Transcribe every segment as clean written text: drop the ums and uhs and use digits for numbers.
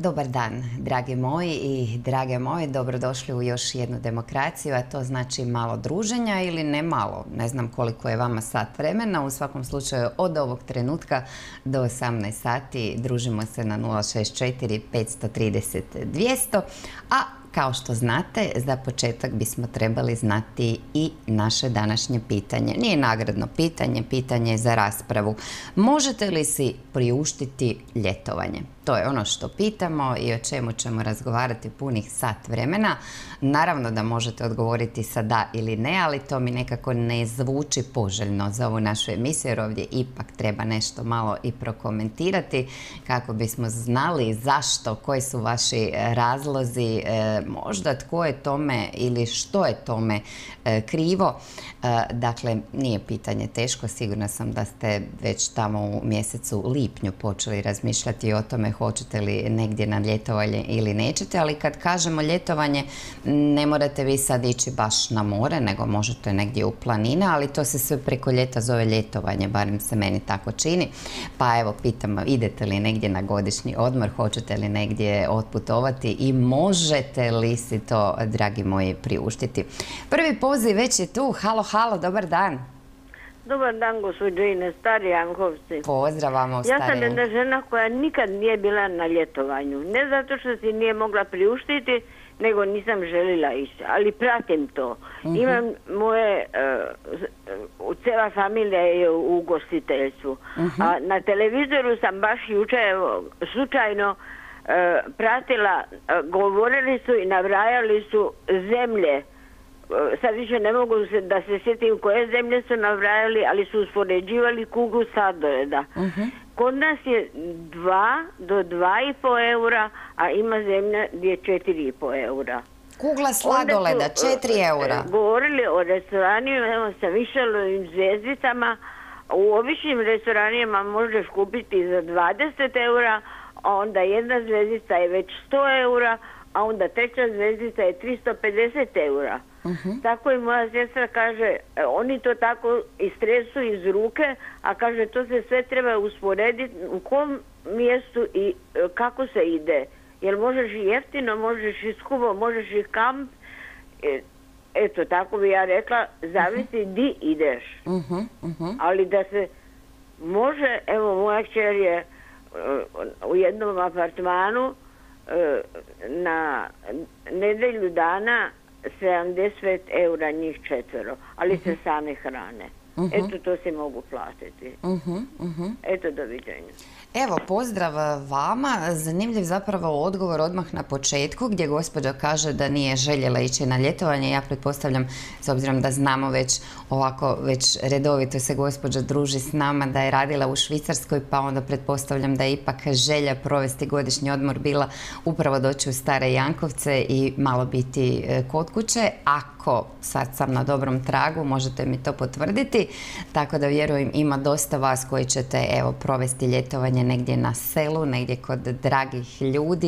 Dobar dan, dragi moji i drage moje. Dobrodošli u još jednu demokraciju, a to znači malo druženja ili ne malo. Ne znam koliko je vama sat vremena. U svakom slučaju od ovog trenutka do 18 sati družimo se na 064 530 200, a kao što znate, za početak bismo trebali znati i naše današnje pitanje. Nije nagradno pitanje, pitanje je za raspravu. Možete li si priuštiti ljetovanje? To je ono što pitamo i o čemu ćemo razgovarati punih sat vremena. Naravno da možete odgovoriti sa da ili ne, ali to mi nekako ne zvuči poželjno za ovu našu emisiju, jer ovdje ipak treba nešto malo i prokomentirati kako bismo znali zašto, koji su vaši razlozi, možda tko je tome ili što je tome krivo. Dakle, nije pitanje teško, sigurna sam da ste već tamo u mjesecu lipnju počeli razmišljati o tome hoćete li negdje na ljetovanje ili nećete, ali kad kažemo ljetovanje ne morate vi sad ići baš na more, nego možete negdje u planine, ali to se sve preko ljeta zove ljetovanje, barem se meni tako čini. Pa evo, pitam, idete li negdje na godišnji odmor, hoćete li negdje otputovati i možete li si to, dragi moji, priuštiti? Prvi poziv već je tu. Halo, halo, dobar dan. Dobar dan, gospođo Ines, Stari Jankovci. Pozdrav vama u Stari. Ja sam jedna žena koja nikad nije bila na ljetovanju. Ne zato što si nije mogla priuštiti, nego nisam željela ići. Ali pratim to. Imam moje, cijela familija je u ugostiteljstvu. A na televizoru sam baš jučer slučajno pratila, govorili su i nabrajali su zemlje. Sad više ne mogu da se sjetim koje zemlje su nabrajali, ali su uspoređivali kuglu sladoleda. Kod nas je 2 do 2,5 eura, a ima zemlja gdje je 4,5 eura. Kugla sladoleda, 4 eura. Govorili o restoranima, evo sa Michelovim zvijezdicama. U običnim restoranima možeš kupiti za 20 eura, a onda jedna zvezdica je već 100 eura, a onda treća zvezdica je 350 eura. Tako i moja sestra kaže, oni to tako istresu iz ruke, a kaže to se sve treba usporediti u kom mjestu i kako se ide. Jer možeš i jeftino, možeš i skupo, možeš i kamp. Eto, tako bi ja rekla, zavisi di ideš. Ali da se može, evo moja kćer je u jednom apartmanu na nedelju dana 75 eura njih 4, ali se same hrane. Eto, to se mogu platiti. Eto, doviđenja. Evo, pozdrav vama. Zanimljiv zapravo odgovor odmah na početku gdje gospođa kaže da nije željela ići na ljetovanje. Ja pretpostavljam, s obzirom da znamo već ovako, već redovito se gospođa druži s nama, da je radila u Švicarskoj, pa onda pretpostavljam da je ipak želja provesti godišnji odmor bila upravo doći u Stare Jankovce i malo biti kod kuće. Ako sad sam na dobrom tragu, možete mi to potvrditi, tako da vjerujem ima dosta vas koji ćete evo provesti ljetovanje negdje na selu, negdje kod dragih ljudi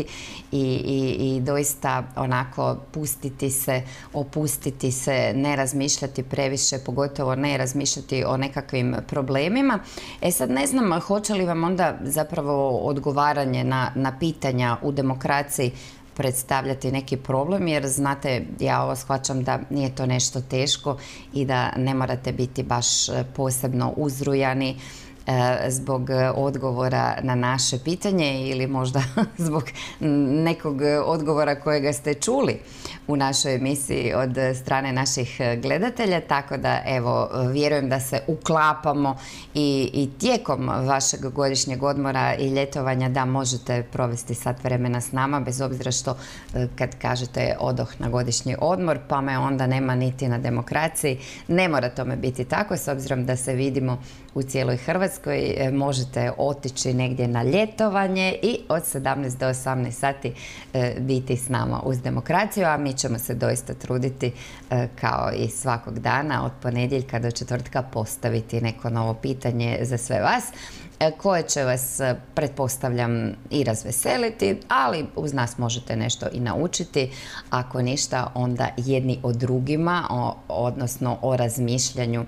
i doista onako pustiti se, opustiti se, ne razmišljati previše, pogotovo ne razmišljati o nekakvim problemima. E sad ne znam hoće li vam onda zapravo odgovaranje na pitanja u demokraciji predstavljati neki problem, jer znate, ja ovo shvaćam da nije to nešto teško i da ne morate biti baš posebno uzrujani zbog odgovora na naše pitanje ili možda zbog nekog odgovora kojega ste čuli u našoj emisiji od strane naših gledatelja, tako da evo vjerujem da se uklapamo i tijekom vašeg godišnjeg odmora i ljetovanja da možete provesti sat vremena s nama, bez obzira što kad kažete odoh na godišnji odmor pa me onda nema niti na demokraciji. Ne mora tome biti tako, s obzirom da se vidimo u cijeloj Hrvatskoj, možete otići negdje na ljetovanje i od 17 do 18 sati biti s nama uz demokraciju, a mi ćemo se doista truditi kao i svakog dana od ponedjeljka do četvrtka postaviti neko novo pitanje za sve vas koje će vas, pretpostavljam, i razveseliti, ali uz nas možete nešto i naučiti. Ako ništa, onda jedni o drugima, odnosno o razmišljanju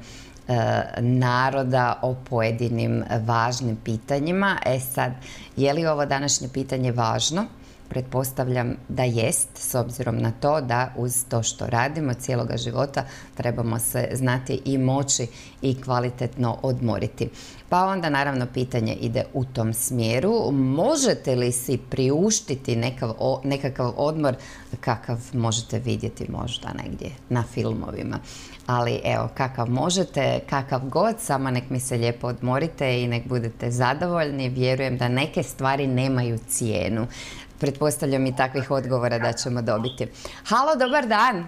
naroda o pojedinim važnim pitanjima. E sad, je li ovo današnje pitanje važno? Pretpostavljam da jest, s obzirom na to da uz to što radimo cijeloga života trebamo se znati i moći i kvalitetno odmoriti. Pa onda naravno pitanje ide u tom smjeru. Možete li si priuštiti nekakav odmor kakav možete vidjeti možda negdje na filmovima? Ali evo, kakav možete, kakav god, samo nek mi se lijepo odmorite i nek budete zadovoljni. Vjerujem da neke stvari nemaju cijenu. Pretpostavljam i takvih odgovora da ćemo dobiti. Halo, dobar dan.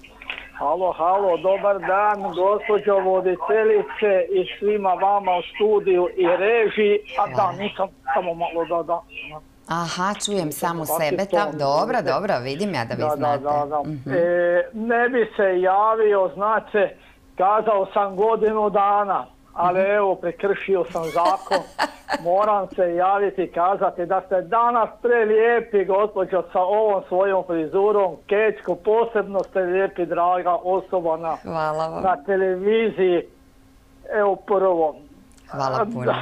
Halo, dobar dan, gospođo voditeljice i svima vama u studiju i režiji. A da, nisam, samo malo da. Aha, čujem samu sebe. Dobro, vidim ja da vi znate. Da. Ne bi se javio, znate, kazao sam godinu dana, ali evo, prekršio sam zakon. Moram se javiti i kazati da ste danas prelijepi, gospođo, sa ovom svojom frizurom. Kečko, posebno ste lijepi, draga osoba na televiziji. Evo prvo. Hvala puno.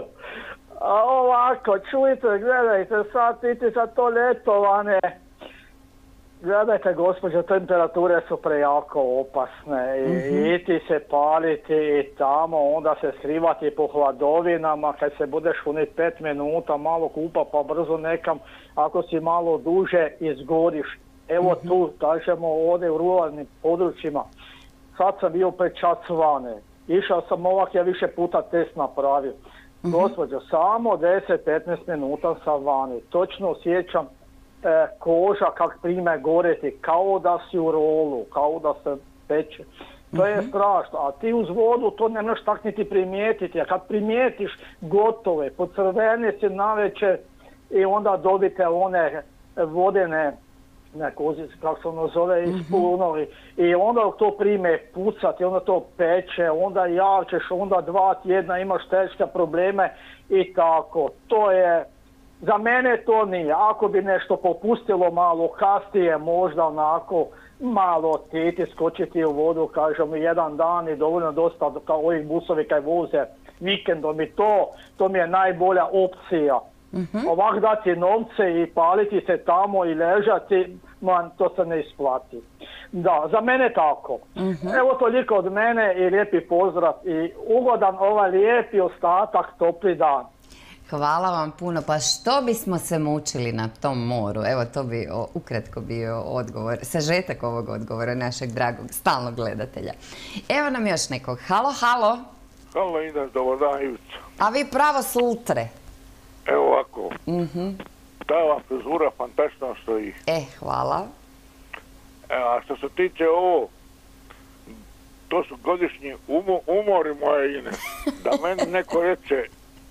A ovako, čujte, gledajte, sad idite za to ljetovanje. Gledajte, gospođo, temperature su prejako opasne. Iti se paliti i tamo, onda se skrivati po hladovinama. Kad se budeš unit 5 minuta, malo kupa pa brzo nekam, ako si malo duže izgoriš. Evo tu, kažemo, ovdje u ruralnim područjima. Sad sam bio 5 čas vane. Išao sam ovak, ja više puta test napravio. Gospođo, samo 10-15 minuta sam vani. Točno osjećam koža kak prime goreti, kao da si u rolu, kao da se peče. To je strašno, a ti uz vodu to ne možeš tak niti primijetiti, a kad primijetiš gotove, pocrveni si navečer i onda dobite one vodene, kako se ono zove, ispunovi, i onda to prime pucati, onda to peče, onda javčeš, onda 2 tjedna imaš teške probleme i tako. To je, za mene to nije. Ako bi nešto popustilo malo kasnije, možda onako malo otiti, skočiti u vodu, kažemo, jedan dan i dovoljno dosta, kao ovih busovi kaj voze vikendom i to mi je najbolja opcija. Ovak dati novce i paliti se tamo i ležati, to se ne isplati. Da, za mene tako. Evo toliko od mene i lijepi pozdrav i ugodan ovaj lijepi ostatak topli dan. Hvala vam puno. Pa što bismo se mučili na tom moru? Evo, to bi ukratko bio odgovor, sažetak ovog odgovora našeg dragog stalnog gledatelja. Evo nam još nekog. Halo. Halo, Ines, dobar dan, Ivica. A vi pravo sultre. Evo ovako. Ta vam frizura fantastično stoji. Hvala. A što se tiče ovo, to su godišnji umori moje, Ines. Da meni neko reče,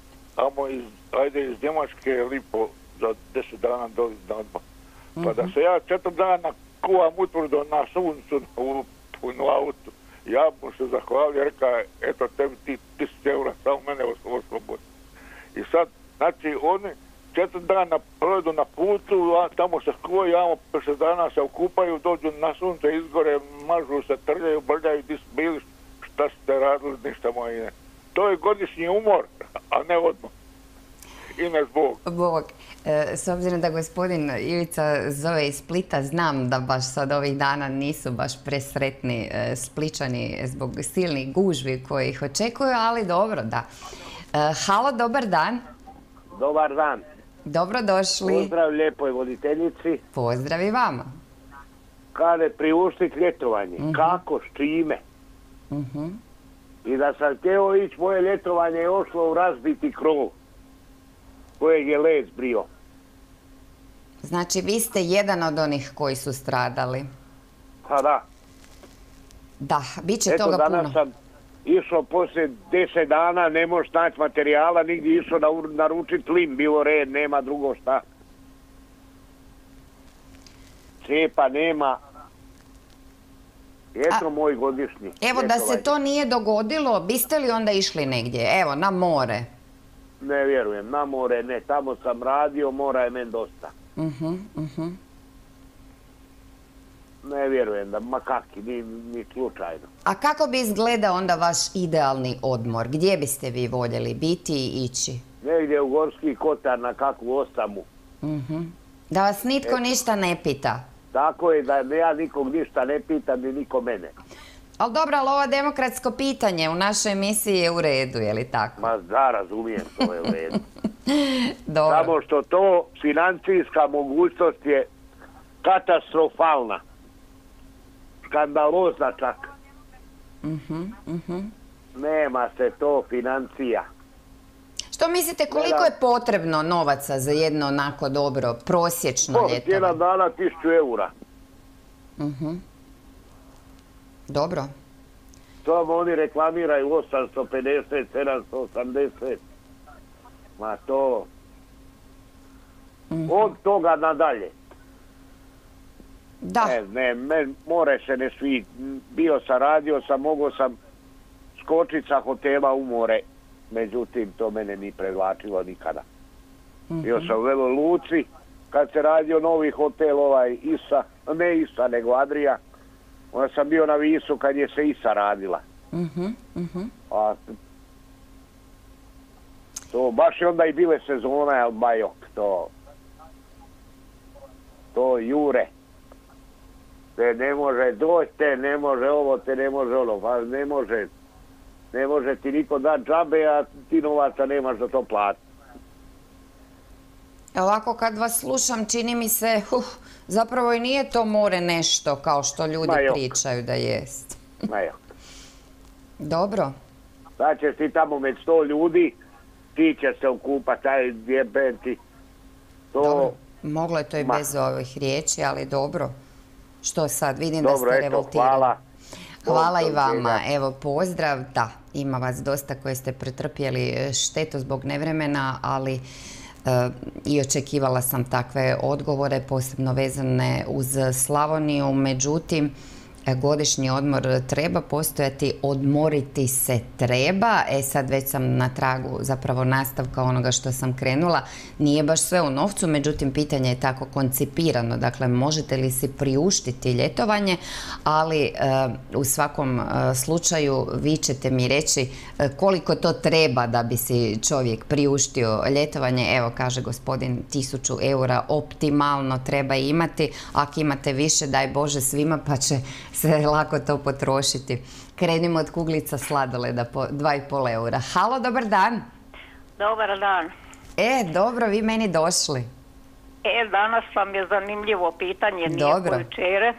ajde iz Njemačke lipo za 10 dana doći na odmah. Pa da se ja 4 dana kuvam utvrdo na suncu u autu. Ja mu se zahvalio, rekao, eto tebi ti 1000 eura, samo mene oslobodi. I sad, znači, oni 4 dana provedu na putu, a tamo se skuvaju, amo 5 dana se okupaju, dođu na sunce, izgore, mažu se, trljaju, brljaju, di su bili, šta ste radili, ništa moje. To je godišnji umor, a ne odmah. Ines, Bog. S obzirom da gospodin Ivica zove iz Splita, znam da baš sad ovih dana nisu baš presretni Spličani zbog silnih gužvi koji ih očekuju, ali dobro, da. Halo, dobar dan. Dobar dan. Dobrodošli. Pozdrav lijepoj voditeljici. Pozdrav i vama. Kada priuštiti ljetovanje, kako, s čime? I da sam htio ići, moje ljetovanje je ošlo u razbiti krov kojeg je led zbrio. Znači, vi ste jedan od onih koji su stradali. Pa da. Da, bit će toga puno. Eto, danas sam išao poslije 10 dana, ne možeš naći materijala, nigdje išao naručiti lim, bilo red, nema drugo šta. Cepa nema. Eto moj godišnji. Evo, da se to nije dogodilo, biste li onda išli negdje? Evo, na more. Ne vjerujem, na more ne. Tamo sam radio, mora je meni dosta. Ne vjerujem da, ma kaki, ni slučajno. A kako bi izgledao onda vaš idealni odmor? Gdje biste vi voljeli biti i ići? Negdje u Gorski Kotar na kakvu osamu. Da vas nitko ništa ne pita. Tako je, da ja nikog ništa ne pitam ni niko mene. Ali dobro, ali ovo demokratsko pitanje u našoj emisiji je u redu, je li tako? Ma da, razumijem, to je u redu. Dobro. Samo što to financijska mogućnost je katastrofalna. Skandalozna čak. Nema se to financija. Što mislite, koliko je potrebno novaca za jedno onako dobro, prosječno ljetovanje? Cijela dana 1000 eura. Dobro. Samo oni reklamiraju 850, 780. Ma to... Od toga nadalje. Da. More se ne svi. Bio sam, radio sam, mogao sam skočiti sa hotela u more. Međutim, to mene ni prevlačilo nikada. Bio sam u Veloj Luci, kad se radio novi hotel, ne Isa, nego Adria. Onda sam bio na Visu kad je se Isa radila. A to baš je onda i bile sezone, ali bajok, to jure. Te ne može doći, te ne može ovo, te ne može ono, pa ne može ti niko dati džabe, a ti novaca nemaš za to platiti. Ovako kad vas slušam, čini mi se, zapravo i nije to more nešto kao što ljudi pričaju da jest. Dobro. Sad ćeš ti tamo med 100 ljudi, ti će se okupati, taj jebenti. Dobro, moglo je to i bez ovih riječi, ali dobro. Što sad, vidim da ste revoltirani. Hvala. Hvala i vama. Evo, pozdrav. Da, ima vas dosta koji ste pretrpjeli štetu zbog nevremena, ali i očekivala sam takve odgovore, posebno vezane uz Slavoniju. Međutim, godišnji odmor treba postojati, odmoriti se treba. Sad već sam na tragu zapravo nastavka onoga što sam krenula. Nije baš sve u novcu, međutim pitanje je tako koncipirano. Dakle, možete li si priuštiti ljetovanje, ali u svakom slučaju vi ćete mi reći koliko to treba da bi si čovjek priuštio ljetovanje. Evo, kaže gospodin, 1000 eura optimalno treba imati. Ako imate više, daj Bože svima, pa će se lako to potrošiti. Krenimo od kuglica sladoleda po 2,5 eura. Halo, dobar dan. Dobar dan. Dobro, vi meni došli. Danas vam je zanimljivo pitanje, nije Dobro. jučere.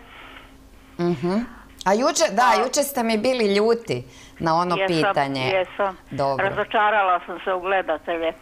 A jučer ste mi bili ljuti na ono pitanje. Jesam. Dobro. Razočarala sam se u gledatelje.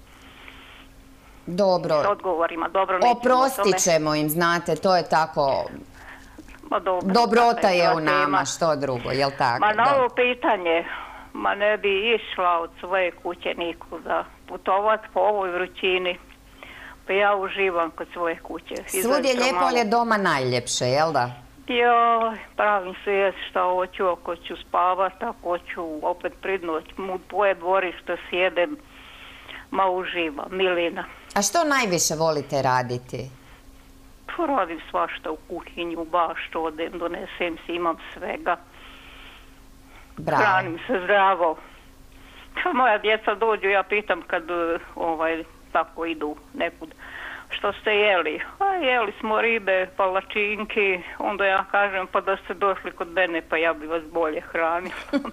Dobro. S odgovorima. Dobro, nećemo o tome. Oprostit ćemo im, znate, to je tako... dobro, Dobrota je u nama, što drugo, jel tako? Ma na ovo pitanje, ne bi išla od svoje kuće niku za putovat po ovoj vrućini. Pa ja uživam kod svoje kuće. Svud je lijepo, ali je doma najljepše, jel da? Joj, pravim se šta hoću, ako ću spavat, ako ću opet pridnoć u tvoje dvorište sjedem, ma uživam, milina. A što najviše volite raditi? Radim svašta u kuhinju, baš odem, donesem si, imam svega. Bravo. Hranim se zdravo. Moja djeca dođu, ja pitam kad tako idu nekud. Što ste jeli? Jeli smo ribe, palačinki. Onda ja kažem, pa da ste došli kod mene, pa ja bi vas bolje hranila.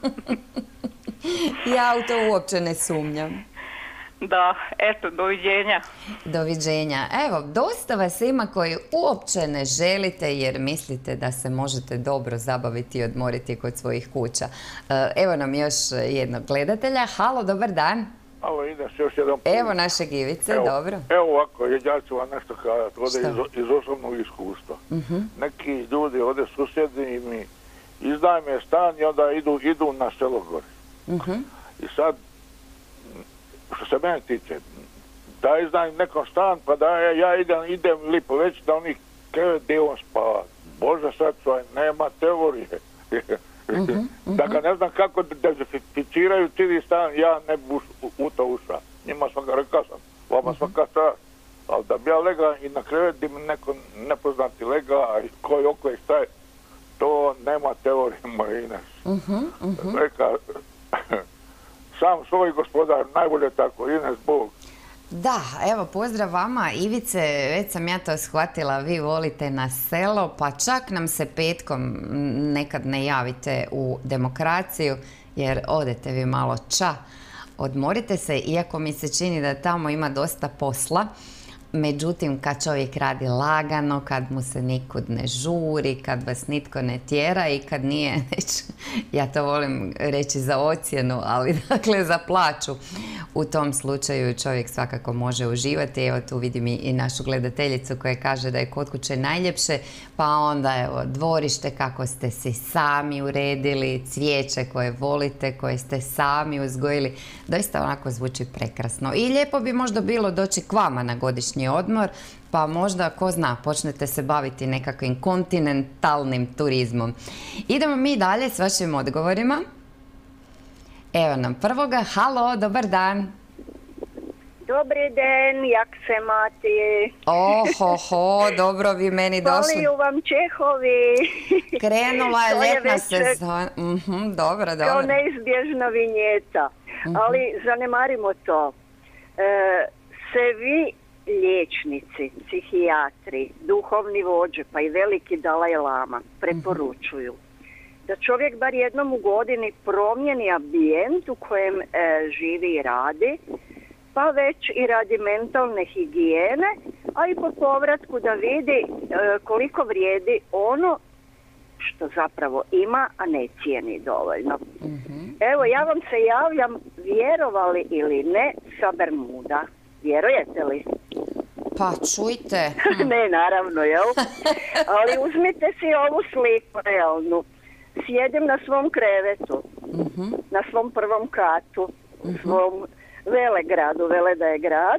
Ja u to uopće ne sumnjam. Da, eto, doviđenja. Doviđenja. Evo, dosta vas ima koji uopće ne želite jer mislite da se možete dobro zabaviti i odmoriti kod svojih kuća. Evo nam još jednog gledatelja. Halo, dobar dan. Halo, Ines, još jedan put. Evo naše Ivice, dobro. Evo ovako, ja ću vam nešto kazati, ovdje iz osobnog iskustva. Neki ljudi ovdje susjedi mi izdaju mi stan i onda idu na selo gore. I sad, što se mene tiče, da izdajem nekom stan, pa da ja idem lipo već da oni krevet gdje on spava. Bože sačuvaj, nema teorije. Da ga ne znam kako dezinficiraju cijeli stan, ja ne bi u to ušao. Njima sam ga rekao sam, vama svaka čast. Ali da bi ja legao i na krevet gdje mi neko nepoznati lega, a koji oko je staje, to nema teorije, moj Ines. Reka, sam svoj gospodar, najbolje tako, Ines Bog. Da, evo pozdrav vama Ivice, već sam ja to shvatila, vi volite na selo, pa čak nam se petkom nekad ne javite u Demokraciju jer odete vi malo odmorite se, iako mi se čini da tamo ima dosta posla. Međutim, kad čovjek radi lagano, kad mu se nikud ne žuri, kad vas nitko ne tjera i kad nije, ja to volim reći za ocjenu, ali dakle za plaću, u tom slučaju čovjek svakako može uživati. Evo tu vidim i našu gledateljicu koja kaže da je kod kuće najljepše, pa onda evo dvorište kako ste si sami uredili, cvijeće koje volite, koje ste sami uzgojili, doista onako zvuči prekrasno. I lijepo bi možda bilo doći k vama na godišnji odmor, pa možda, ko zna, počnete se baviti nekakvim kontinentalnim turizmom. Idemo mi dalje s vašim odgovorima. Evo nam prvoga. Halo, dobar dan. Dobri den, jak se mati? Ohoho, dobro vi meni došli. Voliju vam Čehovi. Krenula je ljetna sezona. Dobro. Kao neizbježna vinjeta. Ali zanemarimo to. Se vi liječnici, psihijatri, duhovni vođe, pa i veliki Dalaj Lama preporučuju da čovjek bar jednom u godini promijeni ambijent u kojem živi i radi, pa već i radi mentalne higijene, a i po povratku da vidi koliko vrijedi ono što zapravo ima, a ne cijeni dovoljno. Evo, ja vam se javljam, vjerovali ili ne, sa Bermuda. Vjerujete li? Pa čujte. Ne, naravno, jel? Ali uzmite si ovu sliku realnu. Sjedim na svom krevetu, na svom prvom katu, u svom velegradu, vele da je grad.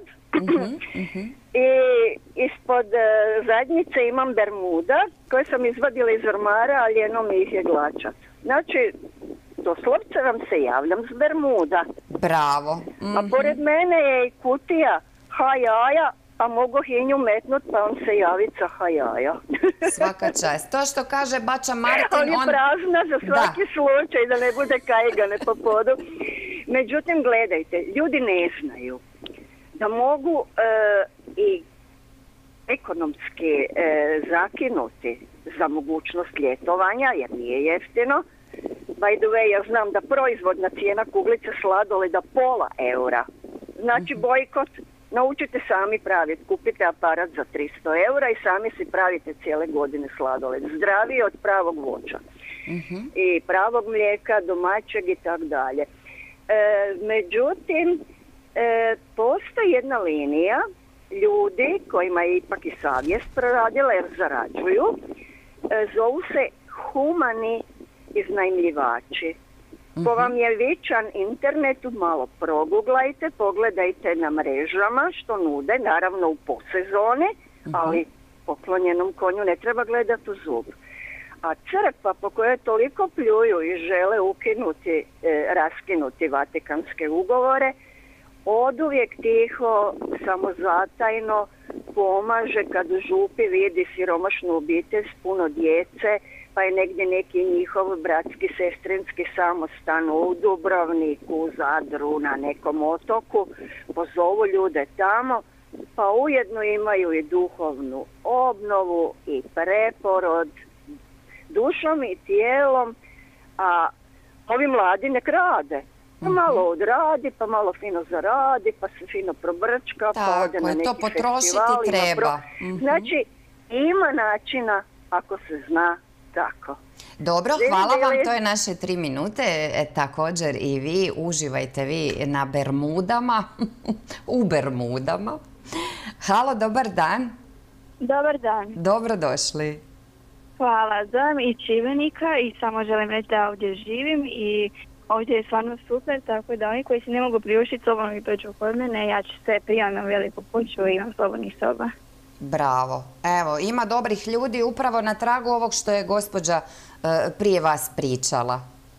I ispod zadnjice imam Bermuda koje sam izvadila iz ormara, ali jedno mi ih je glačat. Znači, doslovce vam se javljam s Bermuda. Bravo. A pored mene je i kutija hajaja, a mogu hinju metnut pa on se javi sa hajaja. Svaka čast. To što kaže bača Martin, on je prazna za svaki slučaj da ne bude kajgane po podu. Međutim, gledajte, ljudi ne znaju da mogu i ekonomski zakinuti za mogućnost ljetovanja, jer nije jeftino. By the way, ja znam da proizvodna cijena kuglice sladoleda pola eura. Znači bojkot, naučite sami praviti. Kupite aparat za 300 eura i sami si pravite cijele godine sladoled. Zdraviji od pravog voća. I pravog mlijeka, domaćeg i tako dalje. Međutim, postoji jedna linija ljudi kojima je ipak i savjest proradila jer zarađuju. Zovu se humani iznajmljivači. Ko vam je vičan internetu, malo proguglajte, pogledajte na mrežama što nude, naravno u posezoni, ali poklonjenom konju ne treba gledati u zub. A crkva po kojoj toliko pljuju i žele ukinuti, raskinuti Vatikanske ugovore, oduvijek tiho, samozatajno pomaže kad u župi vidi siromašnu obitelj s puno djece, pa je negdje neki njihov bratski, sestrinski samostan u Dubrovniku, u Zadru, na nekom otoku, pozovu ljude tamo, pa ujedno imaju i duhovnu obnovu i preporod dušom i tijelom, a ovi mladi nek rade. Pa malo odradi, pa malo fino zaradi, pa se fino probrčka, pa ode na neki to potrošiti festival. treba. Znači, ima načina ako se zna tako. Dobro, hvala vam, to je naše 3 minute. Također i vi, uživajte vi na Bermudama, u Bermudama. Halo, dobar dan. Dobar dan. Dobrodošli. Hvala, zovem iz Šibenika i samo želim reći da ovdje živim i ovdje je stvarno super, tako da oni koji se ne mogu priuštiti sobom i dođu kod mene, ja ću se prijaviti na veliku kuću i imam slobodnih soba. Bravo. Evo, ima dobrih ljudi upravo na tragu ovog što je gospođa prije vas pričala.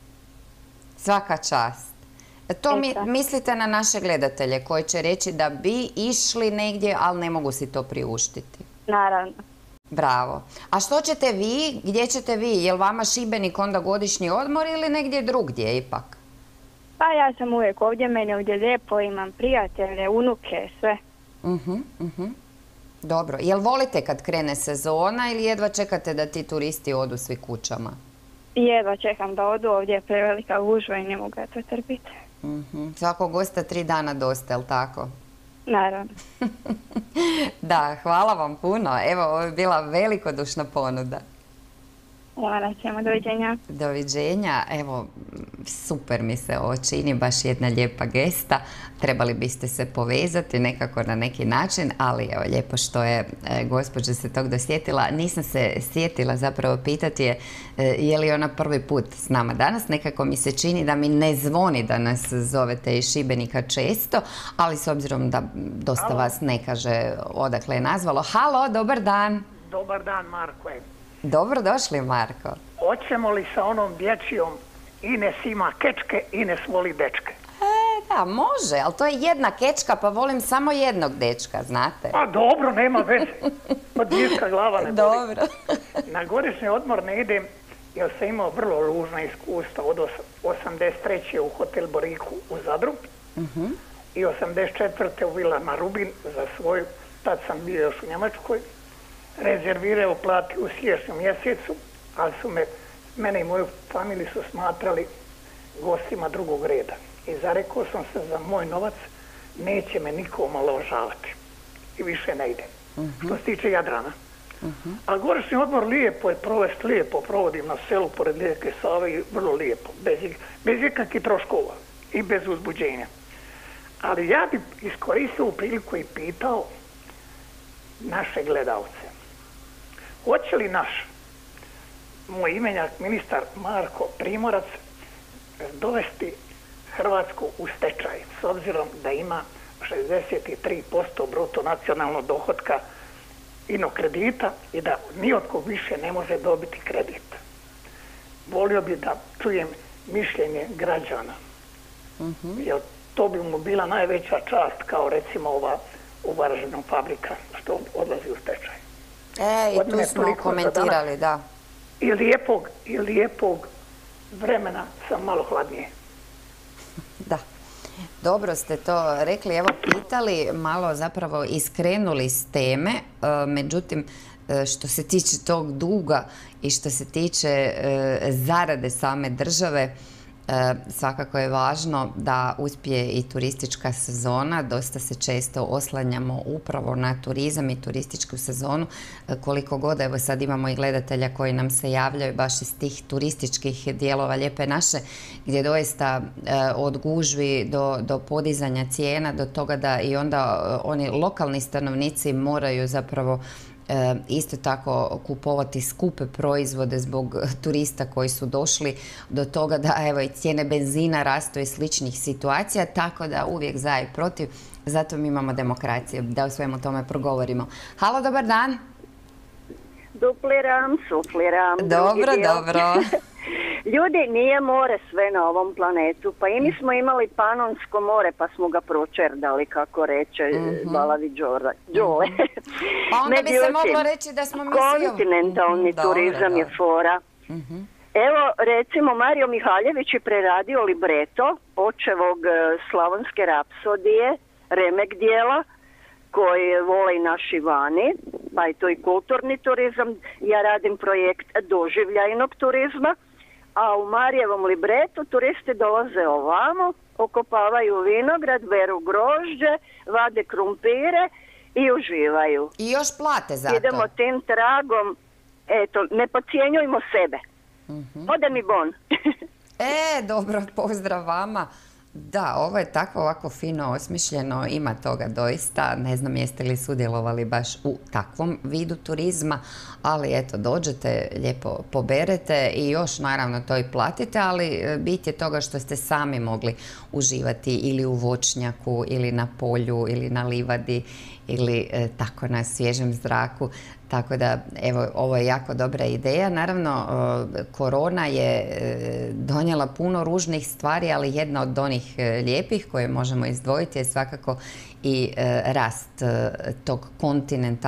Svaka čast. To mislite na naše gledatelje koji će reći da bi išli negdje, ali ne mogu si to priuštiti. Naravno. Bravo. A što ćete vi? Gdje ćete vi? Je li vama Šibenik onda godišnji odmor ili negdje drugdje ipak? Pa ja sam uvijek ovdje, meni ovdje lijepo, imam prijatelje, unuke, sve. Dobro. Jel volite kad krene sezona ili jedva čekate da ti turisti odu svi kućama? Jedva čekam da odu, ovdje je prevelika gužva i ne mogu ja to trpiti. Svakog gosta 3 dana dosta, jel tako? Naravno. Da, hvala vam puno. Evo, ovo je bila velikodušna ponuda. Hvala ćemo, doviđenja. Doviđenja. Evo, super mi se ovo čini, baš jedna lijepa gesta. Trebali biste se povezati nekako na neki način, ali evo, lijepo što je gospođa se tog dosjetila. Nisam se sjetila zapravo pitati je li ona prvi put s nama danas. Nekako mi se čini da mi ne zvoni da nas zovete iz Šibenika često, ali s obzirom da dosta vas ne kaže odakle je nazvalo. Halo, dobar dan. Dobar dan, Marko. Dobro došli, Marko. Hoćemo li sa onom dječjom Ines ima kečke, Ines voli dečke? Da, može, ali to je jedna kečka, pa volim samo jednog dečka, znate. Pa dobro, nema veze. Od dječka glava ne boli. Dobro. Na godišnji odmor ne idem, jer sam imao vrlo ružna iskustva od 83. u Hotel Boriku u Zadru i 84. u Vilama Rubin za svoju, tad sam bio još u Njemačkoj, rezervirao plati u siječnju mjesecu, ali su mene i moju familiju su smatrali gostima drugog reda. I zarekao sam se za moj novac, neće me niko omalovažavati. I više ne idem. Što se tiče Jadrana. A godišnji odmor lijepo je provesti, lijepo provodim na selu pored rijeke Save i vrlo lijepo, bez ikakvih troškova i bez uzbuđenja. Ali ja bi iskoristio priliku i pitao naše gledalce. Hoće li naš, moj imenjak, ministar Marko Primorac, dovesti Hrvatsku u stečaj, s obzirom da ima 63% bruto nacionalnog dohotka kredita i da ni od kog više ne može dobiti kredit. Volio bi da čujem mišljenje građana. Jer to bi mu bila najveća čast, kao recimo ova u Varaždinu fabrika što odlazi u stečaj. I tu smo komentirali, da. I lijepog vremena sam malo hladnije. Da. Dobro ste to rekli, evo pitali, malo zapravo iskrenuli s teme, međutim što se tiče tog duga i što se tiče zarade same države, svakako je važno da uspije i turistička sezona. Dosta se često oslanjamo upravo na turizam i turističku sezonu. Koliko god, evo sad imamo i gledatelja koji nam se javljaju baš iz tih turističkih dijelova Lijepe naše, gdje doista od gužvi do podizanja cijena, do toga da i onda oni lokalni stanovnici moraju zapravo isto tako kupovati skupe proizvode zbog turista koji su došli, do toga da evo i cijene benzina rastu i sličnih situacija, tako da uvijek za i protiv. Zato mi imamo demokraciju, da o svemu tome progovorimo. Halo, dobar dan. Dupliram, sufliram. Dobro, dobro. Ljudi, nije more sve na ovom planetu, pa i mi smo imali Panonsko more pa smo ga pročerdali, kako reče Balavi Đole. Pa onda bi se moglo reći da smo mi kontinentalni turizam je fora. Evo, recimo, Mario Mihaljević je preradio libreto očevog Slavonske rapsodije, remek dijela, koji vole i naši vani, pa je to i kulturni turizam. Ja radim projekt doživljajnog turizma, a u Marijevom libretu turisti dolaze ovamo, okopavaju vinograd, beru grožđe, vade krumpire i uživaju. I još plate za to. Idemo tim tragom, eto, ne podcjenjujmo sebe. Ode mi bon. Dobro, pozdrav vama. Da, ovo je tako ovako fino osmišljeno, ima toga doista. Ne znam jeste li sudjelovali baš u takvom vidu turizma, ali eto, dođete, lijepo poberete i još naravno to i platite, ali bit je toga što ste sami mogli uživati ili u voćnjaku, ili na polju, ili na livadi, ili tako na svježem zraku. Tako da, evo, ovo je jako dobra ideja. Naravno, korona je donijela puno ružnih stvari, ali jedna od onih lijepih koje možemo izdvojiti je svakako i rast tog kontinentalnog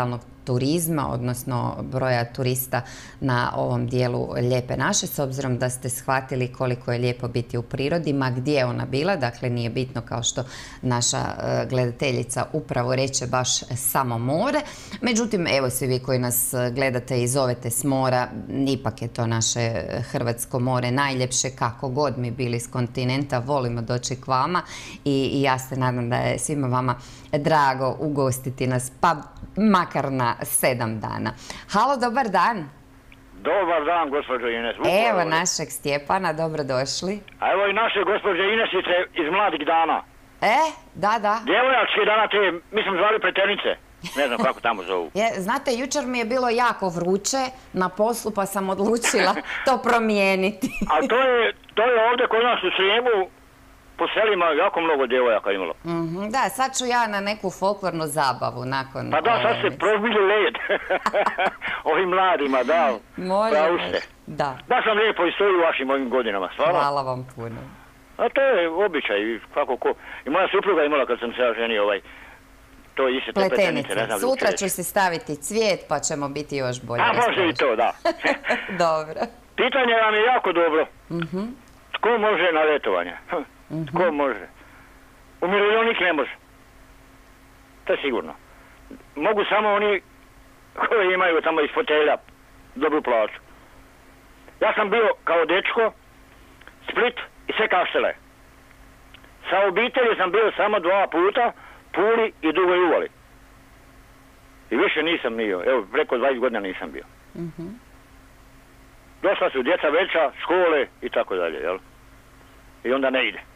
turizma, odnosno broja turista na ovom dijelu Lijepe naše, s obzirom da ste shvatili koliko je lijepo biti u prirodi, ma gdje ona bila, dakle nije bitno kao što naša gledateljica upravo reče baš samo more. Međutim, evo svi vi koji nas gledate i zovete s mora, ipak je to naše hrvatsko more najljepše, kako god mi bili s kontinenta, volimo doći k vama i ja se nadam da je svima vama drago ugostiti nas, pa makar na 7 dana. Halo, dobar dan. Dobar dan, gospođo Ines. Evo našeg Stjepana, dobrodošli. A evo i naše gospođe Inesice iz mladih dana. Da. Djevojačke dana te, mislim, zvali Pleternice. Ne znam kako tamo zovu. Znate, jučer mi je bilo jako vruće na poslu, pa sam odlučila to promijeniti. A to je ovdje kod nas u Srijemu, po selima jako mnogo djevojaka imalo. Da, sad ću ja na neku folklornu zabavu nakon... Pa da, sad ste probili led. Ovim mladima, da. Može, da. Baš sam lijepo i stoji u vašim ovim godinama, stvarno. Hvala vam puno. A to je običaj, kako ko. I moja supruga imala kad sam se ja ženio to iste te Pletenice, ne znam. Sutra ću si staviti cvijet pa ćemo biti još bolje. A može i to, da. Dobro. Pitanje vam je jako dobro. Tko može na letovanje? Tko može? Umirovljenik ne može. To je sigurno. Mogu samo oni koji imaju tamo iz fotelja dobru plaću. Ja sam bio kao dečko, Split i sve Kaštele. Sa obitelji sam bio samo 2 puta, Puli i Dugoj Uvali. I više nisam bio. Evo, preko 20 godina nisam bio. Došla su djeca veća, škole i tako dalje, jel? I onda ne ide.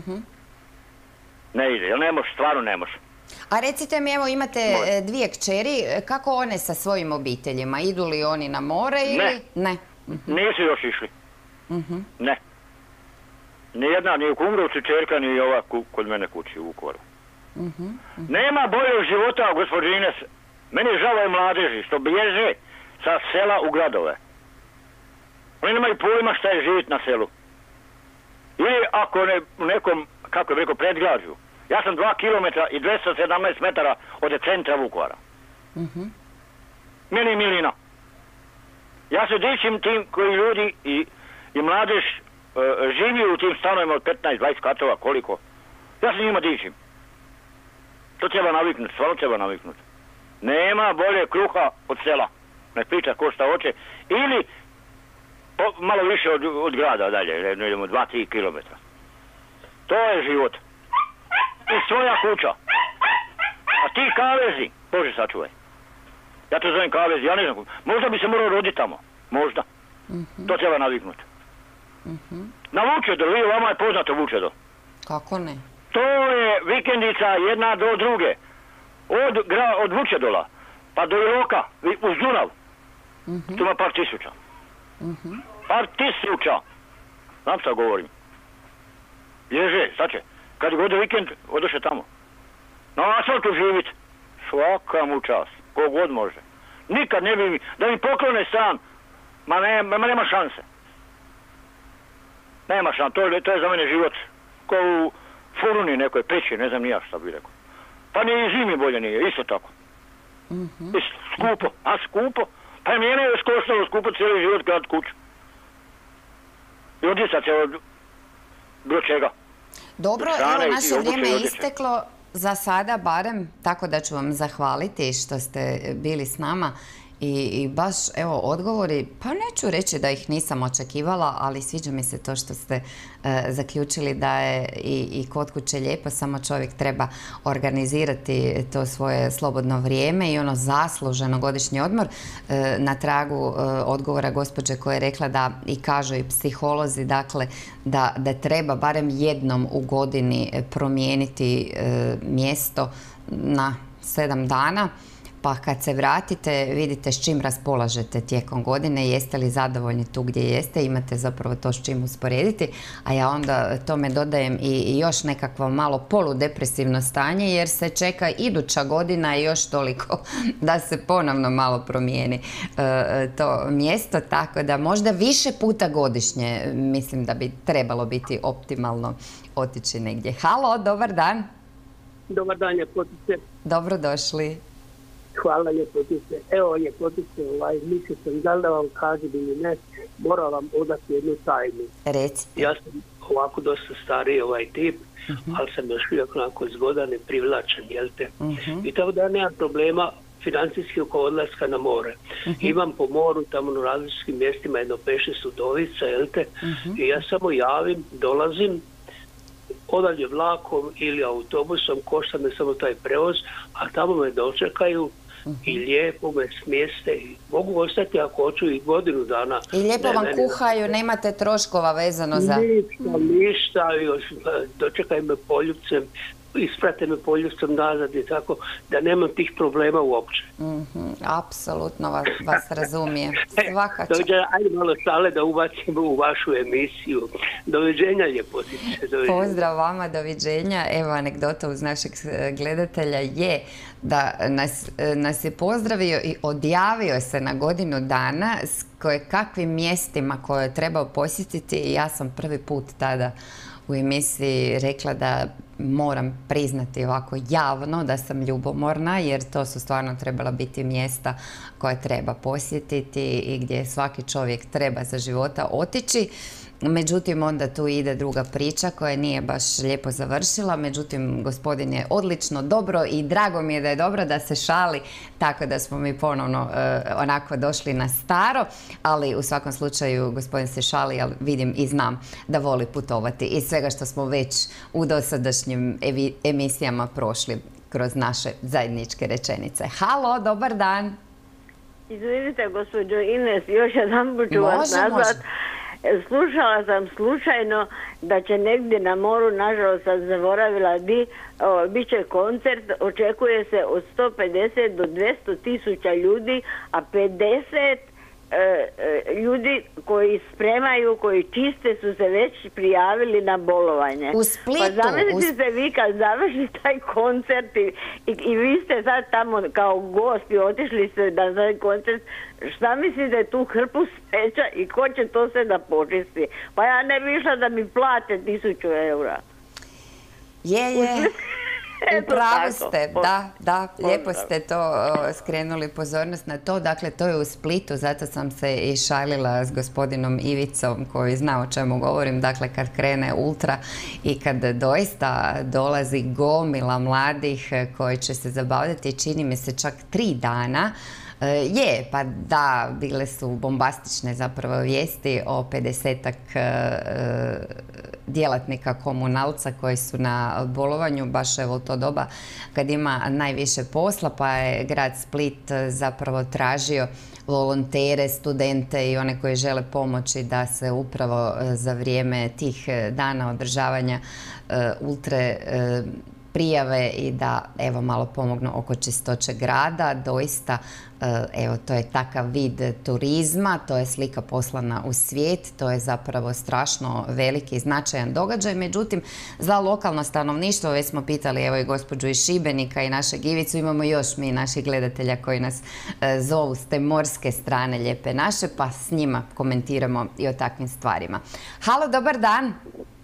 Ne ide, jel ne može, stvarno ne može. A recite mi, evo imate 2 kćeri, kako one sa svojim obiteljima? Idu li oni na more ili... Ne. Nisu još išli. Ne. Nijedna, ni u Kumrovcu čerka, ni ova kod mene kući u Vukovaru. Nema boljeg života, gospođo Ines. Meni je žao je mladeži što bježe sa sela u gradove. Oni nemaju pojma šta je živjeti na selu. Ili ako u nekom, kako je rekao, predgrađu. Ja sam 2 kilometra i 217 metara od centra Vukovara. Meni je milina. Ja se dičim tim koji ljudi i mladež živi u tim stanovima od 15-20 katova, koliko. Ja se njima dičim. To treba naviknuti, stvarno treba naviknuti. Nema bolje kruha od sela. Ne priča ko šta hoće. Ili malo više od grada dalje, idemo 2-3 kilometra. To je život. I svoja kuća. A ti kavezi, Bože sačuvaj. Ja to zovem kavezi, ja ne znam. Možda bi se morao roditi tamo. Možda. To treba naviknuti. Na Vučedol, vi vama je poznato Vučedol. Kako ne? To je vikendica jedna do druge. Od Vučedola pa do Iloka, uz Dunav. Tu ima par tisuća. Par tisuća. Znam šta govorim. Ježe, sad će. Kad god je vikend, odoše tamo. Na asfaltu živit. Svaka mu čast. Kogod može. Nikad ne bi da mi poklone stan. Ma nema šanse. Nema šanse. To je za mene život. Ko u furuni nekoj peći, ne znam ni ja šta bi rekao. Pa ni zimi bolje nije, isto tako. Skupo. A skupo? Pa mene je skoštalo skupo cijeli život grad kuću. I odisat se od bilo čega. Dobro, evo naše vrijeme je isteklo za sada barem, tako da ću vam zahvaliti što ste bili s nama i baš evo odgovori, pa neću reći da ih nisam očekivala, ali sviđa mi se to što ste zaključili da je i kod kuće lijepo, samo čovjek treba organizirati to svoje slobodno vrijeme i ono zasluženo godišnji odmor. Na tragu odgovora gospođe koja je rekla da i kažu i psiholozi, dakle, da treba barem jednom u godini promijeniti mjesto na 7 dana. Pa kad se vratite, vidite s čim raspolažete tijekom godine, jeste li zadovoljni tu gdje jeste, imate zapravo to s čim usporediti, a ja onda tome dodajem i još nekakvo malo poludepresivno stanje, jer se čeka iduća godina i još toliko da se ponovno malo promijeni to mjesto, tako da možda više puta godišnje mislim da bi trebalo biti optimalno otići negdje. Halo, dobar dan. Dobar dan, ljepotice. Dobrodošli. Hvala ljepotice. Evo ljepotice, mislio sam da li da vam kažem ili ne, moram vam odati jednu tajnu. Reci. Ja sam ovako dosta stariji tip, ali sam još uvijek onako zgodan i privlačan, jel te? I tako da nemam problema financijski oko odlaska na more. Imam po moru tamo na različitim mjestima jedno 5-6 udovica, jel te? I ja samo javim, dolazim, odalje vlakom ili autobusom, košta me samo taj prevoz, a tamo me dočekaju i lijepo me smjeste. Mogu ostati ako hoću i godinu dana. I lijepo vam kuhaju, nemate troškova vezano za... Ništa, dočekaju me poljubcem, isprate me poljubcem nazad i tako, da nemam tih problema uopće. Apsolutno vas razumijem. Svaka čast. Ajde malo šale da ubacimo u vašu emisiju. Doviđenja, ljepotice. Pozdrav vama, doviđenja. Evo anegdota uz našeg gledatelja je da nas je pozdravio i odjavio se na godinu dana s kakvim mjestima koje je trebao posjetiti i ja sam prvi put tada u emisiji rekla da moram priznati ovako javno da sam ljubomorna jer to su stvarno trebala biti mjesta koje treba posjetiti i gdje svaki čovjek treba za života otići. Međutim, onda tu ide druga priča koja nije baš lijepo završila. Međutim, gospodin je odlično, dobro i drago mi je da je dobro da se šali, tako da smo mi ponovno onako došli na staro. Ali u svakom slučaju gospodin se šali, ali vidim i znam da voli putovati. I svega što smo već u dosadašnjim emisijama prošli kroz naše zajedničke rečenice. Halo, dobar dan. Izvinite, gospođo Ines, još jedan put ću vas nazvat. Slušala sam slučajno da će negdje na moru, nažalost sam zaboravila bit će koncert, očekuje se od 150 do 200 tisuća ljudi, a 50 ljudi koji spremaju, koji čiste su se već prijavili na bolovanje. U Splitu. Pa zamislite vi kad završi taj koncert i vi ste sad tamo kao gosti, otišli ste na taj koncert, šta mislite tu hrpu smeća i ko će to sve da počisti? Pa ja ne bi išla da mi plate 1000 eura. Je. Upravo ste, da, lijepo ste to skrenuli pozornost na to. Dakle, to je u Splitu, zato sam se i šalila s gospodinom Ivicom koji zna o čemu govorim. Dakle, kad krene ultra i kad doista dolazi gomila mladih koji će se zabavljati, čini mi se čak 3 dana. Pa da, bile su bombastične zapravo vijesti o 50-ak djelatnika komunalca koji su na bolovanju baš evo u to doba kad ima najviše posla, pa je grad Split zapravo tražio volontere, studente i one koji žele pomoći da se upravo za vrijeme tih dana održavanja ultre prijave i da evo malo pomognu oko čistoće grada. Doista evo to je takav vid turizma, to je slika poslana u svijet, to je zapravo strašno veliki i značajan događaj. Međutim, za lokalno stanovništvo, već smo pitali evo i gospođu iz Šibenika i našeg Ivicu, imamo još mi naših gledatelja koji nas zovu s te morske strane lijepe naše, pa s njima komentiramo i o takvim stvarima. Halo, dobar dan.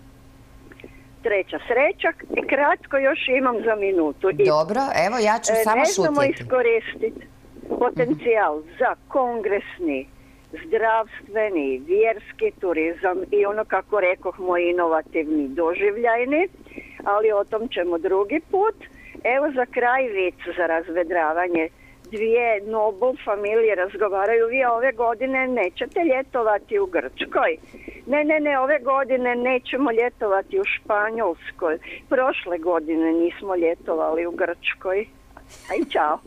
Treća srećak i kratko još imam za minutu. Dobro, evo ja ću samo šutjeti. Ne znamo iskoristiti potencijal za kongresni, zdravstveni, vjerski turizam i ono kako rekoh moj inovativni doživljajni, ali o tom ćemo drugi put. Evo za kraj vic za razvedravanje. 2 Nobel familije razgovaraju, vi ove godine nećete ljetovati u Grčkoj. Ne, ove godine nećemo ljetovati u Španjolskoj. Prošle godine nismo ljetovali u Grčkoj. Aj, čao.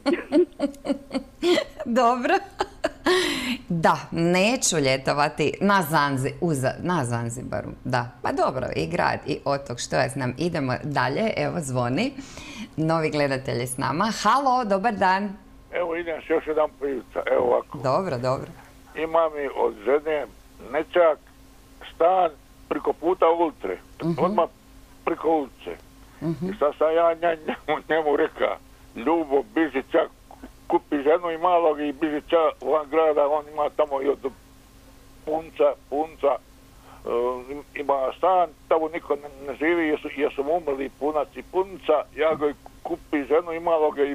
Dobro. Da, neću ljetovati na Zanzibaru. Da, pa dobro, i grad i otok, što ja znam. Idemo dalje, evo zvoni. Novi gledatelj je s nama. Halo, dobar dan. Evo idem s još jedan priča, evo ovako. Dobro. Ima mi od žene nečak stan priko puta ultre, odmah priko ulice. I sad sam ja njemu reka, Ljubo, biži čak, kupi ženu i malog i biži čak van grada, on ima tamo i od punca, ima stan, tamo niko ne živi, jer su mu umrli punac i punica, ja ga kupi ženu i malog i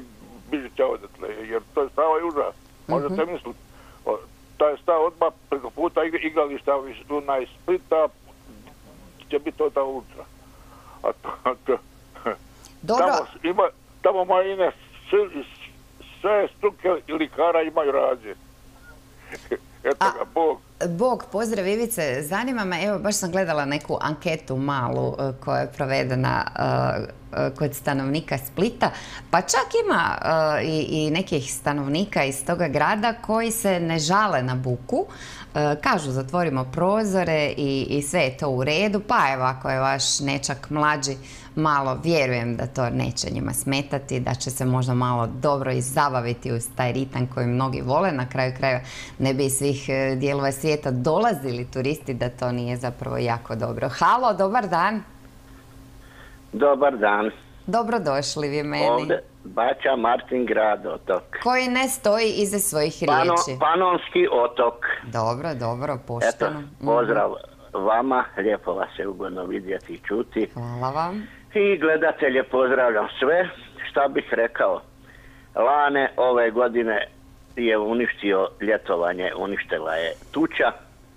bižite odatle, jer to je stava i užas. Možete misliti, taj stav odmah preko puta igrališta na Splita će biti to ta ultra. A Dobro. Tamo Marine sve struke likara imaju rađe. Eto ga, Bog. Bog, pozdrav Ivice. Zanima me, evo baš sam gledala neku anketu malu koja je provedena kod stanovnika Splita, pa čak ima i nekih stanovnika iz toga grada koji se ne žale na buku. Kažu zatvorimo prozore i sve je to u redu, pa evo ako je vaš nečak mlađi, malo vjerujem da to neće njima smetati, da će se možda malo dobro i zabaviti uz taj ritam koji mnogi vole. Na kraju krajeva ne bi iz svih dijelova svijeta dolazili turisti da to nije zapravo jako dobro. Halo, dobar dan. Dobar dan. Dobrodošli vi meni. Ovdje Bača Martin Grad otok. Koji ne stoji iza svojih riječi. Panonski otok. Dobro, pošteno. Eto, pozdrav vama, lijepo vas je ugodno vidjeti i čuti. Hvala vam. I gledatelje pozdravljam sve. Šta bih rekao? Lane ove godine je uništio ljetovanje, uništila je tuča.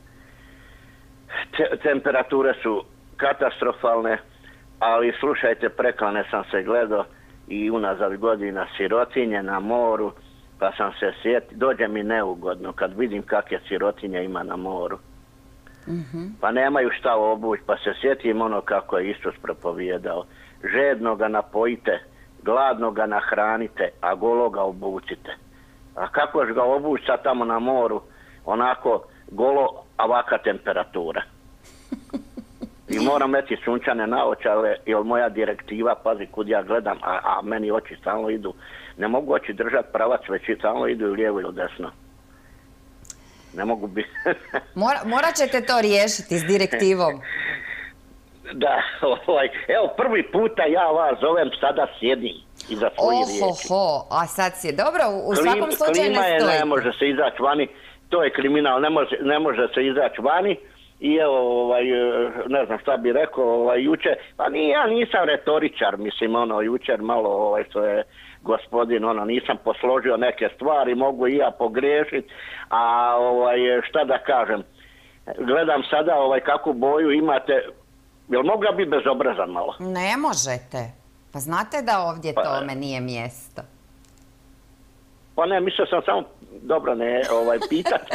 Temperature su katastrofalne, ali slušajte, preklane sam se gledao i unazad godina sirotinje na moru, pa sam se sjetio, dođe mi neugodno kad vidim kakve sirotinje ima na moru. Pa nemaju šta obući, pa se sjetim ono kako je Isus propovijedao. Žedno ga napojite, gladno ga nahranite, a golo ga obucite. A kako ga obući sad tamo na moru, onako golo, a ovaka temperatura. I moram reći sunčane naočale, jer moja direktiva, pazi kud ja gledam, a meni oči stalno idu. Ne mogu oči držati pravac, već i stalno idu i lijevo ili desno. Ne mogu biti. Morat ćete to riješiti s direktivom. Da, evo prvi puta ja vas zovem, sada sjedim iza svojih riječi. A sad si je dobro, u svakom slučaju ne stoji. Ne može se izaći vani, to je kriminal, ne može se izaći vani. I evo, ne znam šta bi rekao, jučer, pa ja nisam retoričar, mislim, jučer malo, što je gospodin, nisam posložio neke stvari, mogu i ja pogriješiti, a šta da kažem, gledam sada kakvu boju imate, jel mogla bi bezobrazan malo? Ne možete, pa znate da ovdje tome nije mjesto. Pa ne, mislio sam samo, dobro ne, pitate,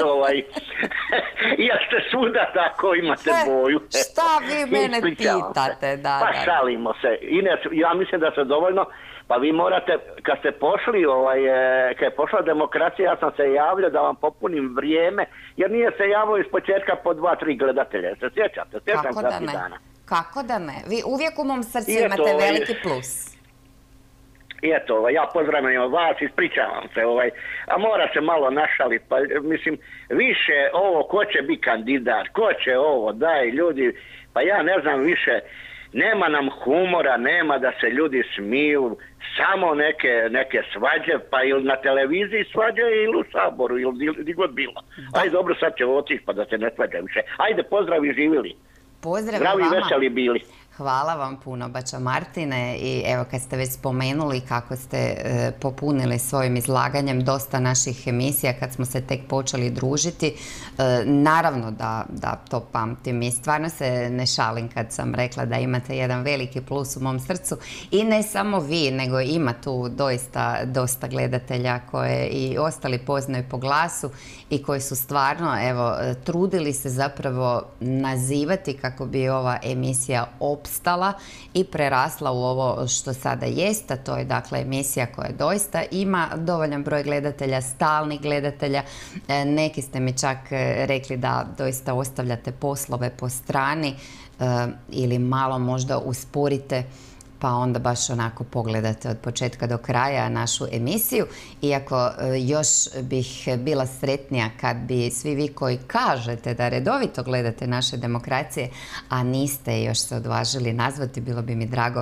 ja ste svuda tako imate boju. Šta vi mene pitate? Pa šalimo se. Ines, ja mislim da se dovoljno, pa vi morate, kad ste pošli, kad je pošla demokracija, ja sam se javljao da vam popunim vrijeme, jer nije se javio iz početka po 2-3 gledatelje. Se sjećate? Kako da ne? Kako da ne? Vi uvijek u mom srcu imate veliki plus. I eto, ja pozdravljam vas, ispričavam se, a mora se malo našaliti, pa mislim, više ko će biti kandidat, ko će daj ljudi, pa ja ne znam više, nema nam humora, nema da se ljudi smiju, samo neke svađe, pa ili na televiziji svađe ili u Saboru, ili gdje god bilo. Ajde, dobro, sad će otići pa da se ne svađa više. Ajde, pozdrav i živjeli. Pozdrav vama. Zdravi i veseli bili. Hvala vam puno, Bača Martine, i evo kad ste već spomenuli kako ste popunili svojim izlaganjem dosta naših emisija kad smo se tek počeli družiti, naravno da to pamtim i stvarno se ne šalim kad sam rekla da imate jedan veliki plus u mom srcu i ne samo vi, nego ima tu dosta gledatelja koje i ostali poznaju po glasu i koji su stvarno trudili se zapravo nazivati kako bi ova emisija opstala i prerasla u ovo što sada jest, a to je dakle emisija koja doista ima dovoljan broj gledatelja, stalnih gledatelja. Neki ste mi čak rekli da doista ostavljate poslove po strani ili malo možda usporite pa onda baš onako pogledate od početka do kraja našu emisiju. Iako još bih bila sretnija kad bi svi vi koji kažete da redovito gledate naše demokracije, a niste još se odvažili nazvati, bilo bi mi drago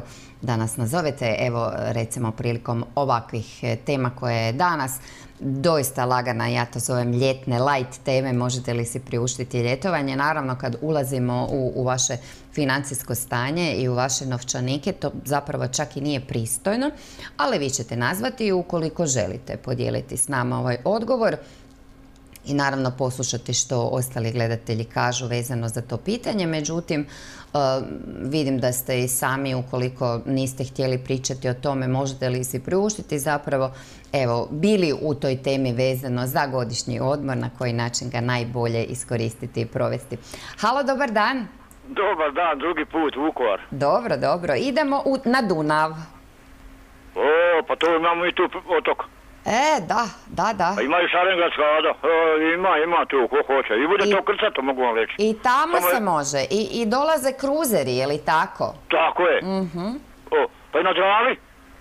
da nas nazovete. Evo, recimo, prilikom ovakvih tema koje je danas doista lagana, ja to zovem ljetne light teme, možete li si priuštiti ljetovanje. Naravno, kad ulazimo u vaše financijsko stanje i u vaše novčanike, to zapravo čak i nije pristojno, ali vi ćete nazvati ukoliko želite podijeliti s nama ovaj odgovor i naravno poslušati što ostali gledatelji kažu vezano za to pitanje. Međutim, vidim da ste i sami, ukoliko niste htjeli pričati o tome možete li si priuštiti, zapravo evo, bili u toj temi vezano za godišnji odmor, na koji način ga najbolje iskoristiti i provesti. Halo, dobar dan. Dobar dan, drugi put, Vukovar. Dobro, dobro. Idemo na Dunav. O, pa to imamo i tu otok. Da. A ima i Šarengradska Ada. Ima tu, ko hoće. I bude to krcato, mogu vam reći. I tamo se može. I dolaze kruzeri, je li tako? Tako je. Pa i na Dravi.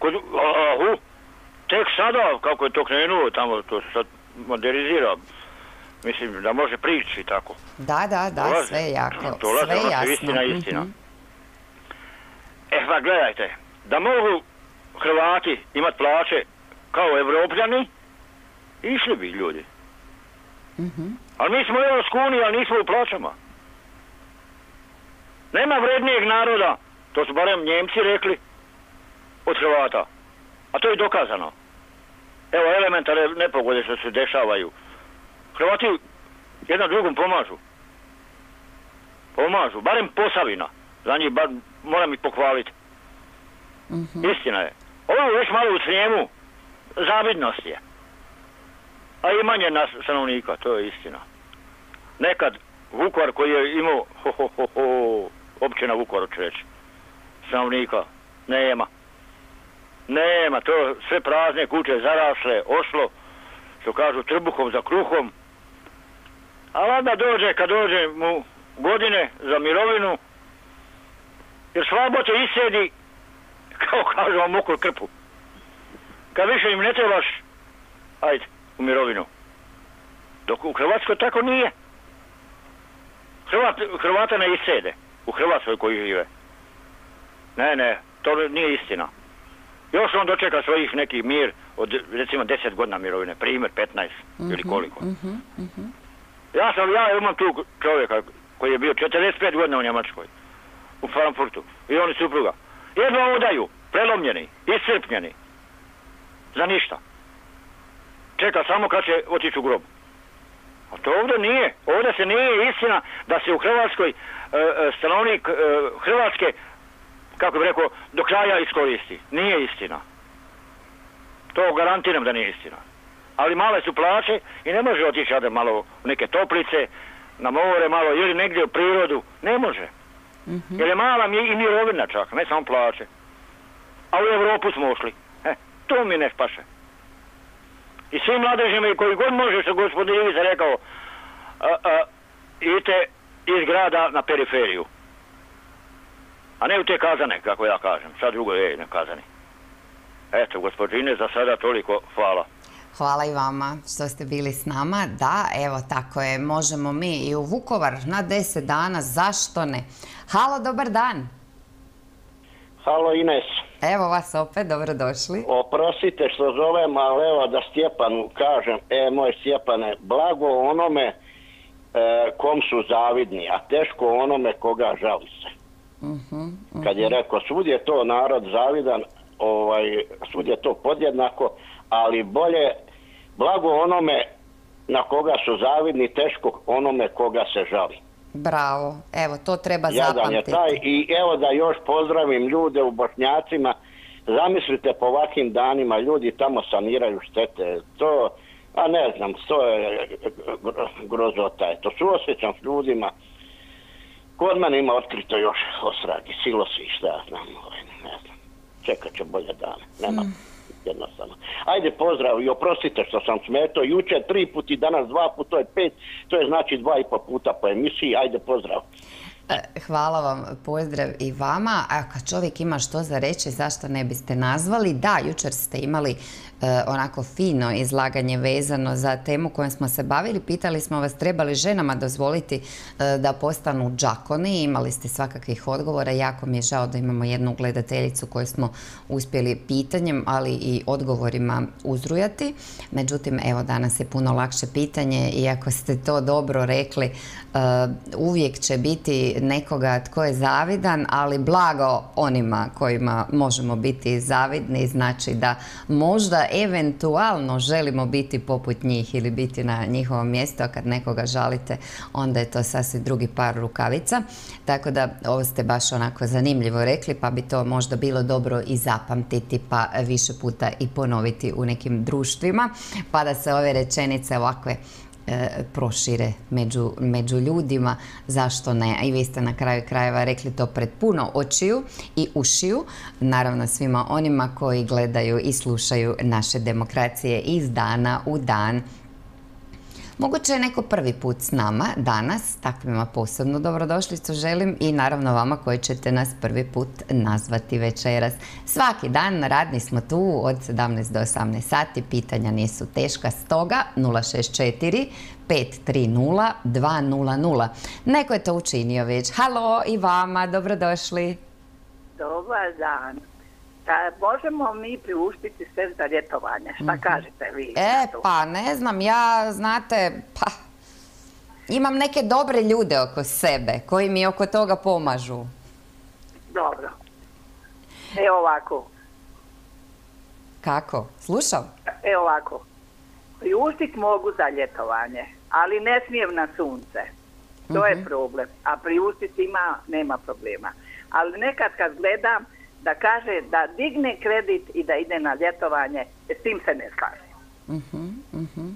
Tek sada, kako je to krenulo, tamo to se sad modernizira. Mislim da može prići i tako. Da, sve jako. Sve jasno. Istina. Pa gledajte, da mogu Hrvati imati plaće kao Evropljani, išli bi ljudi. Ali mi smo u Europskoj uniji, ali nismo u plaćama. Nema vrednijeg naroda, to su barem Njemci rekli, od Hrvata. A to je dokazano. Evo, elementarne nepogode što se dešavaju. Hrvati jedan drugom pomažu. Barem Posavina. Za njih moram ih pohvaliti. Istina je. Ovo je već malo u Srijemu. Zavidnost je. A i manje stanovnika, to je istina. Nekad Vukovar koji je imao, općina Vukovar ću reći, stanovnika, nema, to sve prazne kuće zarasle, ošlo, što kažu trbuhom za kruhom. A onda dođe, kad dođe mu godine za mirovinu, jer slabo te isjedi, kao kažu vam mokru krpu. Kad više im ne trebaš, ajde, u mirovinu. Dok u Hrvatskoj tako nije. Hrvata ne isjede, u Hrvatskoj koji žive. Ne, to nije istina. Još on dočeka svojih neki mir od recimo 10 godina mirovine, primjer 15 ili koliko. Ja imam tu čovjeka koji je bio 45 godina u Njemačkoj, u Frankfurtu, i oni supruga. Jedva odaju, prelomljeni, iscrpljeni, za ništa. Čeka samo kad će otići u grob. A to ovdje nije. Ovdje se nije istina da se u Hrvatskoj stanovnik Hrvatske, kako bih rekao, do kraja iskoristi. Nije istina. To garantiram da nije istina. Ali male su plaće i ne može otići malo u neke toplice, na more malo ili negdje u prirodu. Ne može. Jer je mala i mirovina čak, ne samo plaće. A u Europu smo ušli. To mi ne spaše. I svi mladežima koji god može, što gospodin Ivica rekao, idite iz grada na periferiju. A ne u te kazane, kako ja kažem. Sad drugo je na kazani. Eto, gospodine, za sada toliko. Hvala. Hvala i vama što ste bili s nama. Da, evo tako je. Možemo mi i u Vukovar na 10 dana. Zašto ne? Halo, dobar dan. Halo, Ines. Evo vas opet, dobrodošli. Oprostite što zovem, ali evo da Stjepanu kažem, moj Stjepane, blago onome kom su zavidni, a teško onome koga žali se. Kad je rekao, svud je to narod zavidan, svud je to podjednako, ali bolje, blago onome na koga su zavidni, teško onome koga se žali. Bravo, evo to treba zapamtiti. Jadan je taj i evo da još pozdravim ljude u Bošnjacima, zamislite po ovakvim danima ljudi tamo saniraju štete, to, a ne znam, to je grozota, to suosjećam s ljudima. Kod mene ima otkrito još ostragi, silosi, šta ja znam, ne znam, čekat će bolje dane, nema. Jednostavno. Ajde pozdrav i oprostite što sam smetao, jučer 3 puta i danas 2 puta, to je 5, to je znači 2,5 puta po emisiji, ajde pozdrav. Hvala vam, pozdrav i vama. A kad čovjek ima što za reći, zašto ne biste nazvali? Da, jučer ste imali onako fino izlaganje vezano za temu kojom smo se bavili. Pitali smo vas treba li ženama dozvoliti da postanu džakoni. Imali ste svakakvih odgovora. Jako mi je žao da imamo jednu gledateljicu koju smo uspjeli pitanjem, ali i odgovorima uzrujati. Međutim, evo danas je puno lakše pitanje i ako ste to dobro rekli, uvijek će biti nekoga tko je zavidan, ali blago onima kojima možemo biti zavidni, znači da možda eventualno želimo biti poput njih ili biti na njihovom mjestu, a kad nekoga žalite, onda je to sasvim drugi par rukavica. Tako da ovo ste baš onako zanimljivo rekli, pa bi to možda bilo dobro i zapamtiti, pa više puta i ponoviti u nekim društvima, pa da se ove rečenice ovakve prošire među ljudima, zašto ne? I vi ste na kraju krajeva rekli to pred puno očiju i ušiju, naravno svima onima koji gledaju i slušaju naše demokracije iz dana u dan. Moguće je neko prvi put s nama danas, takvima posebno dobrodošlicu želim i naravno vama koji ćete nas prvi put nazvati večeras. Svaki dan radni smo tu od 17 do 18 sati, pitanja nisu teška, stoga 064 530 200. Neko je to učinio već. Halo i vama, dobrodošli. Dobar dan. Možemo mi priuštiti sve za ljetovanje? Šta kažete vi? Pa ne znam, ja znate, pa imam neke dobre ljude oko sebe koji mi oko toga pomažu. Dobro. Ovako. Kako? Slušam? Ovako. Priuštit mogu za ljetovanje, ali ne smijem na sunce. To je problem. A priuštiti nema problema. Ali nekad kad gledam da kaže da digne kredit i da ide na ljetovanje, s tim se ne slažem.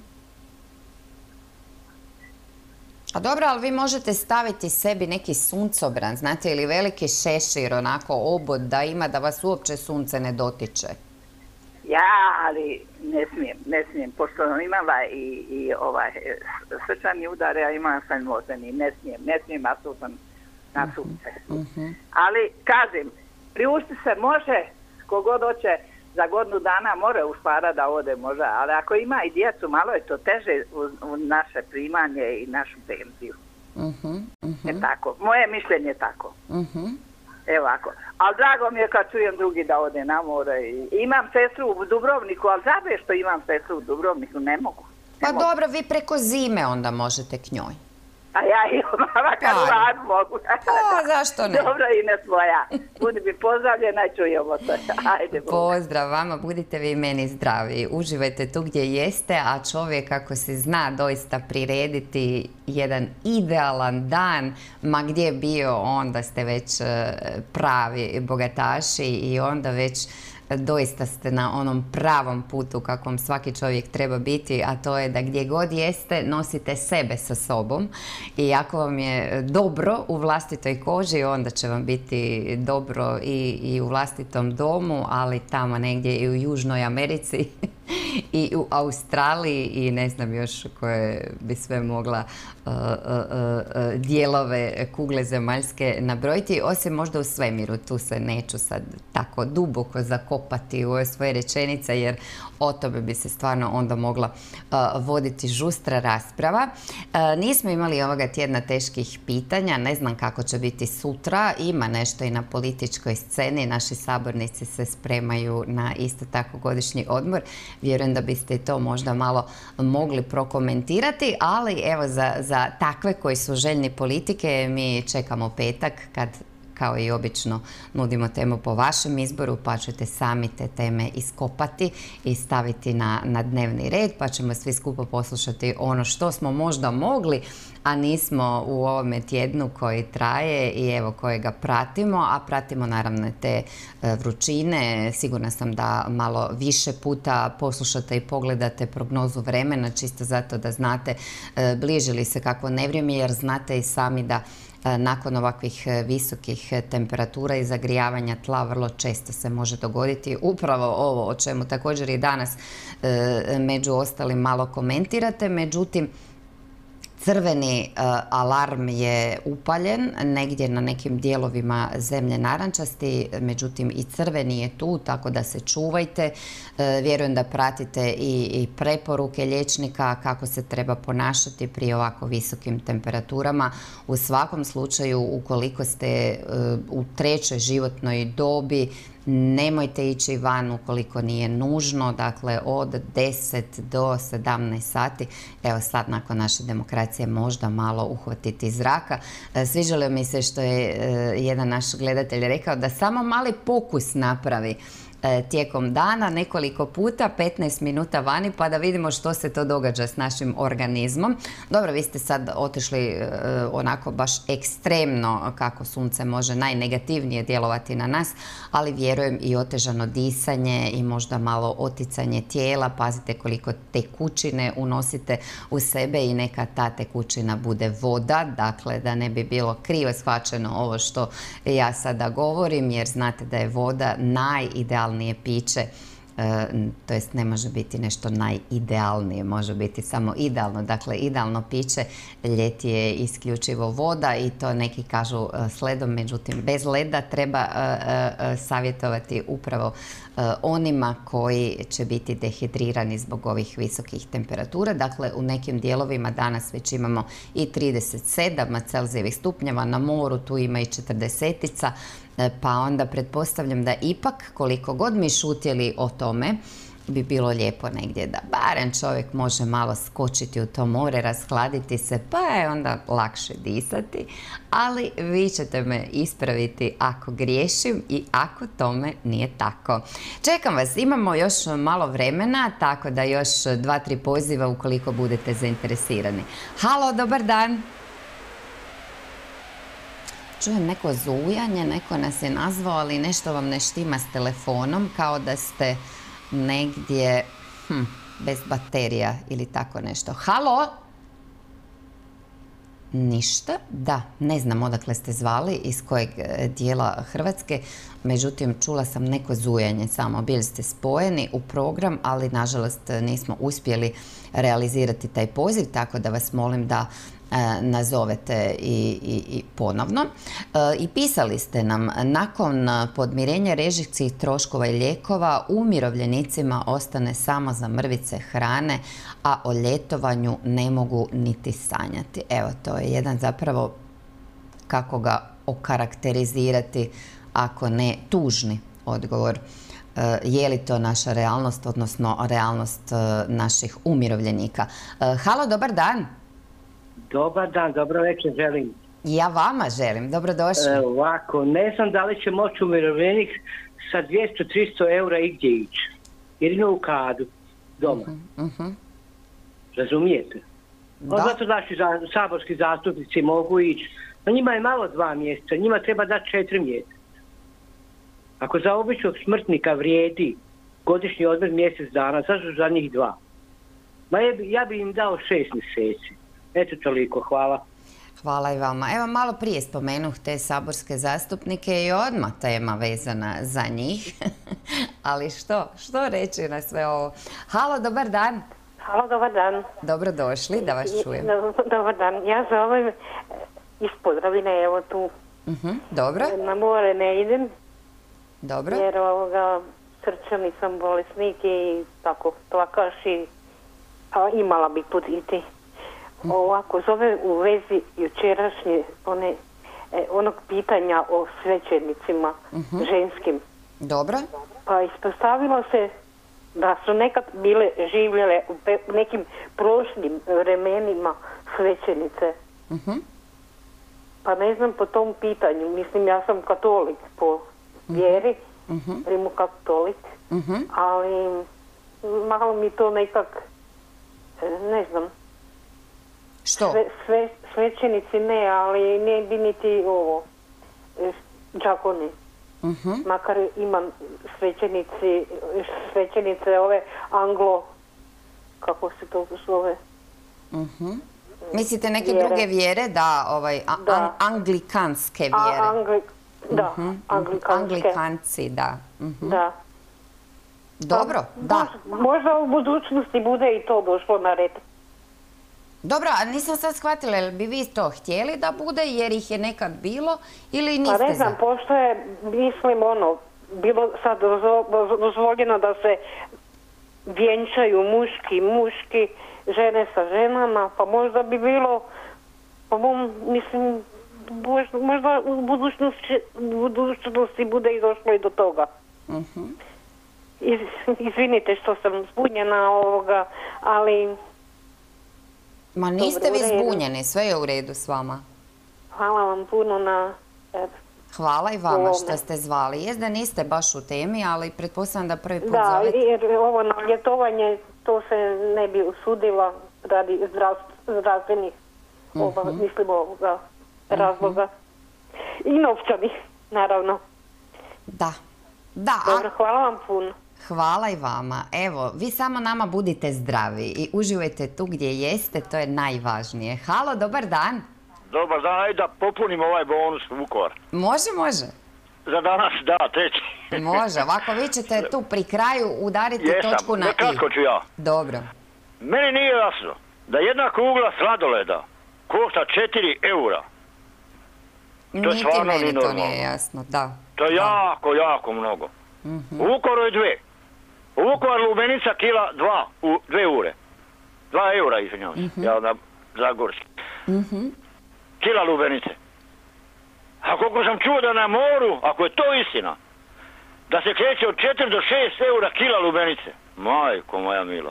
A dobro, ali vi možete staviti sebi neki suncobran, znate, ili veliki šešir, onako obod da ima da vas uopće sunce ne dotiče. Ali ne smijem, pošto imala i srčani udar, ja imam sanmozeni, ne smijem apsolutno na sunce. Ali, kažem, priušti se može, kogod hoće, za godinu dana more uspara da ode možda, ali ako ima i djecu, malo je to teže u naše primanje i našu penziju. Tako, moje mišljenje je tako. Evo ako. Ali drago mi je kad čujem drugi da ode na more. Imam sestru u Dubrovniku, ali zabe što imam sestru u Dubrovniku, ne mogu. Pa dobro, vi preko zime onda možete k njoj. A ja imam, kad u rad mogu. Zašto ne? Dobro, Ines moja. Budi mi pozdravljena i čujemo se. Ajde. Pozdrav vama, budite vi meni zdravi. Uživajte tu gdje jeste, a čovjek ako se zna doista prirediti jedan idealan dan, ma gdje bio, onda ste već pravi bogataši i onda već doista ste na onom pravom putu kakvom svaki čovjek treba biti, a to je da gdje god jeste nosite sebe sa sobom i ako vam je dobro u vlastitoj koži, onda će vam biti dobro i u vlastitom domu, ali tamo negdje i u Južnoj Americi i u Australiji i ne znam još koje bi sve mogla dijelove kugle zemaljske nabrojiti, osim možda u svemiru. Tu se neću sad tako duboko zakopati u ove svoje rečenice, jer o tome bi se stvarno onda mogla voditi žustra rasprava. Nismo imali ovoga tjedna teških pitanja, ne znam kako će biti sutra, ima nešto i na političkoj sceni, naši sabornici se spremaju na isto tako godišnji odmor, vjerujem da biste i to možda malo mogli prokomentirati, ali evo za takve koji su željni politike mi čekamo petak kad kao i obično nudimo temu po vašem izboru, pa ćete sami te teme iskopati i staviti na dnevni red, pa ćemo svi skupo poslušati ono što smo možda mogli, a nismo u ovome tjednu koji traje i evo kojega pratimo, a pratimo naravno te vrućine. Sigurna sam da malo više puta poslušate i pogledate prognozu vremena, čisto zato da znate bliži li se kakvo nevrijeme, jer znate i sami da nakon ovakvih visokih temperatura i zagrijavanja tla vrlo često se može dogoditi upravo ovo o čemu također i danas među ostalim malo komentirate. Međutim, Crveni alarm je upaljen, negdje na nekim dijelovima zemlje narančasti, međutim i crveni je tu, tako da se čuvajte. Vjerujem da pratite i preporuke liječnika kako se treba ponašati pri ovako visokim temperaturama. U svakom slučaju, ukoliko ste u trećoj životnoj dobi, nemojte ići van ukoliko nije nužno, dakle od 10 do 17 sati. Evo sad nakon naše demokracije možda malo uhvatiti zraka. Sviđalo mi se što je jedan naš gledatelj rekao da samo mali pokus napravi tijekom dana, nekoliko puta, 15 minuta vani, pa da vidimo što se to događa s našim organizmom. Dobro, vi ste sad otišli onako baš ekstremno kako sunce može najnegativnije djelovati na nas, ali vjerujem i otežano disanje i možda malo oticanje tijela. Pazite koliko tekućine unosite u sebe i neka ta tekućina bude voda, dakle da ne bi bilo krivo shvaćeno ovo što ja sada govorim, jer znate da je voda najidealnije piće, to jest ne može biti nešto najidealnije, može biti samo idealno. Dakle, idealno piće ljeti je isključivo voda i to neki kažu s ledom, međutim bez leda treba savjetovati upravo onima koji će biti dehidrirani zbog ovih visokih temperatura. Dakle, u nekim dijelovima danas već imamo i 37 Celzijevih stupnjeva, na moru tu ima i 40-ica, pa onda pretpostavljam da ipak koliko god mi šutjeli o tome, bi bilo lijepo negdje da barem čovjek može malo skočiti u to more, rashladiti se, pa je onda lakše disati, ali vi ćete me ispraviti ako griješim i ako tome nije tako. Čekam vas, imamo još malo vremena, tako da još 2-3 poziva ukoliko budete zainteresirani. Halo, dobar dan. Čujem neko zujanje, neko nas je nazvao, ali nešto vam ne štima s telefonom, kao da ste negdje bez baterija ili tako nešto. Halo? Ništa? Da, ne znam odakle ste zvali, iz kojeg dijela Hrvatske, međutim čula sam neko zujanje samo. Bili ste spojeni u program, ali nažalost nismo uspjeli realizirati taj poziv, tako da vas molim da nazovete i ponovno. I pisali ste nam, nakon podmirenja režijskih troškova i lijekova umirovljenicima ostane samo za mrvice hrane, a o ljetovanju ne mogu niti sanjati. Evo, to je jedan zapravo, kako ga okarakterizirati, ako ne tužni odgovor. Je li to naša realnost, odnosno realnost naših umirovljenika? Halo, dobar dan. Dobar dan, dobro večer želim. Ja vama želim, dobrodošli. Ovako, ne znam da li će moći umirovljenik sa 200-300 eura igdje ići. Jedino u kadu, doma. Razumijete? Zato naši saborski zastupnici mogu ići. No njima je malo 2 mjeseca, njima treba dati 4 mjeseca. Ako za običnog smrtnika vrijedi godišnji odmor mjesec dana, zašto za njih 2? Ma ja bi im dao 6 mjeseci. Eto toliko, hvala. Hvala i vama. Evo, malo prije spomenuh te saborske zastupnike i odmah tema vezana za njih. Ali što reći na sve ovo? Halo, dobar dan. Halo, dobar dan. Dobrodošli, da vas čujem. Dobar dan. Ja zovem iz Podravine, evo tu. Dobro. Na more ne idem. Dobro. Jer srčani sam bolesnik i tako plakaš i imala bi putiti. Ovako, zove u vezi jučerašnje onog pitanja o svećenicima ženskim. Dobro. Pa ispostavilo se da su nekad bile živjele u nekim prošlim vremenima svećenice. Pa ne znam po tom pitanju, mislim ja sam katolik po vjeri, rimokatolik, ali malo mi to nekak, ne znam. Što? Svećenici ne, ali ne bi niti ovo, džakoni. Makar imam svećenice ove anglo, kako se to zove. Mislite neke druge vjere, da, anglikanske vjere. Da, anglikanske. Anglikanci, da. Da. Dobro, da. Možda u budućnosti bude i to došlo na red. Dobro, a nisam sad shvatila, jel bi vi to htjeli da bude jer ih je nekad bilo ili niste Pa ne znam, pošto je, mislim, bilo sad dozvoljeno da se vjenčaju muški, žene sa ženama, pa možda bi bilo, pa mislim, možda u budućnosti bude i došlo i do toga. Izvinite što sam zbunjena ovoga, ali... Ma niste vi zbunjeni, sve je u redu s vama. Hvala vam puno na... Hvala i vama što ste zvali. Jest da niste baš u temi, ali pretpostavljam da prvi put zovete. Da, jer ovo na ljetovanje, to se ne bi usudila radi zdravstvenih, mislim ovoga, razloga. I novčanih, naravno. Da. Dobro, hvala vam puno. Hvala i vama. Evo, vi samo nama budite zdravi i uživajte tu gdje jeste, to je najvažnije. Halo, dobar dan. Dobar dan, ajde da popunim ovaj bonus Vukovar. Može. Za danas, da, treći. Može, ovako vi ćete tu pri kraju udariti točku na i. Kratko ću ja. Dobro. Meni nije jasno da jedna kugla sladoleda košta 4 eura. Niti meni to nije jasno, da. To je jako mnogo. U Vukovaru je 2. U Vukovaru lubenica kila 2 eure. 2 eura, izvinjavam se. Ja na Zagorski. Kila lubenice. A koliko sam čuo da na moru, ako je to istina, da se kreće od 4 do 6 eura kila lubenice. Majko moja mila.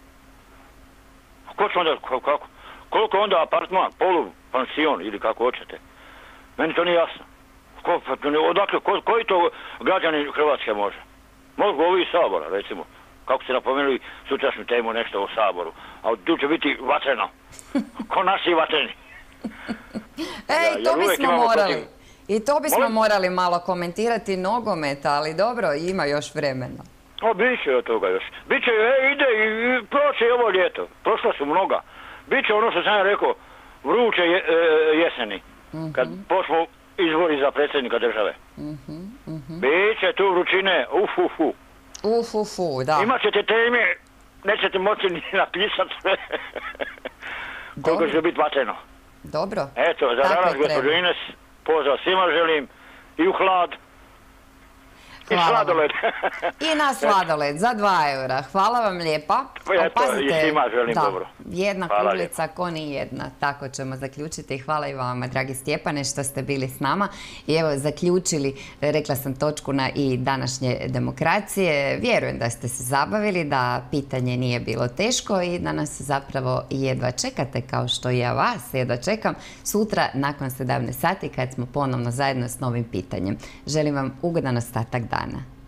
Ko će onda, kako? Koliko onda apartman, polupansion ili kako hoćete? Meni to nije jasno. Odakle, koji to građanin Hrvatske može? Mogu ovi iz Sabora, recimo. Kako ste napomenuli sutrašnju temu nešto o Saboru. A tu će biti vatreno. Ko naši vatreni. Ej, to bismo morali. I to bismo morali malo komentirati nogomet, ali dobro, ima još vremena. Biće od toga još. Biće, ide i proće i ovo ljeto. Prošla su mnoga. Biće ono što sam ja rekao, vruće jeseni. Kad počnu izbori za predsjednika države. Biće tu vrućine, da. Imat ćete teme, nećete moći ni napisati sve. Koliko će biti vatreno. Dobro. Eto, za danas, gospođo Ines, pozdrav svima želim i u hlad. I sladoled. I na sladoled za 2 eura. Hvala vam lijepa. Eto, i svima želim dobro. Jedna kuglica, ko ni jedna. Tako ćemo zaključiti. Hvala i vama, dragi Stjepane, što ste bili s nama. I evo, zaključili, rekla sam točku na i današnje demokracije. Vjerujem da ste se zabavili, da pitanje nije bilo teško i da nas zapravo jedva čekate, kao što i ja vas jedva čekam, sutra nakon 17 sati kad smo ponovno zajedno s novim pitanjem. Želim vam ugodan ostatak dana.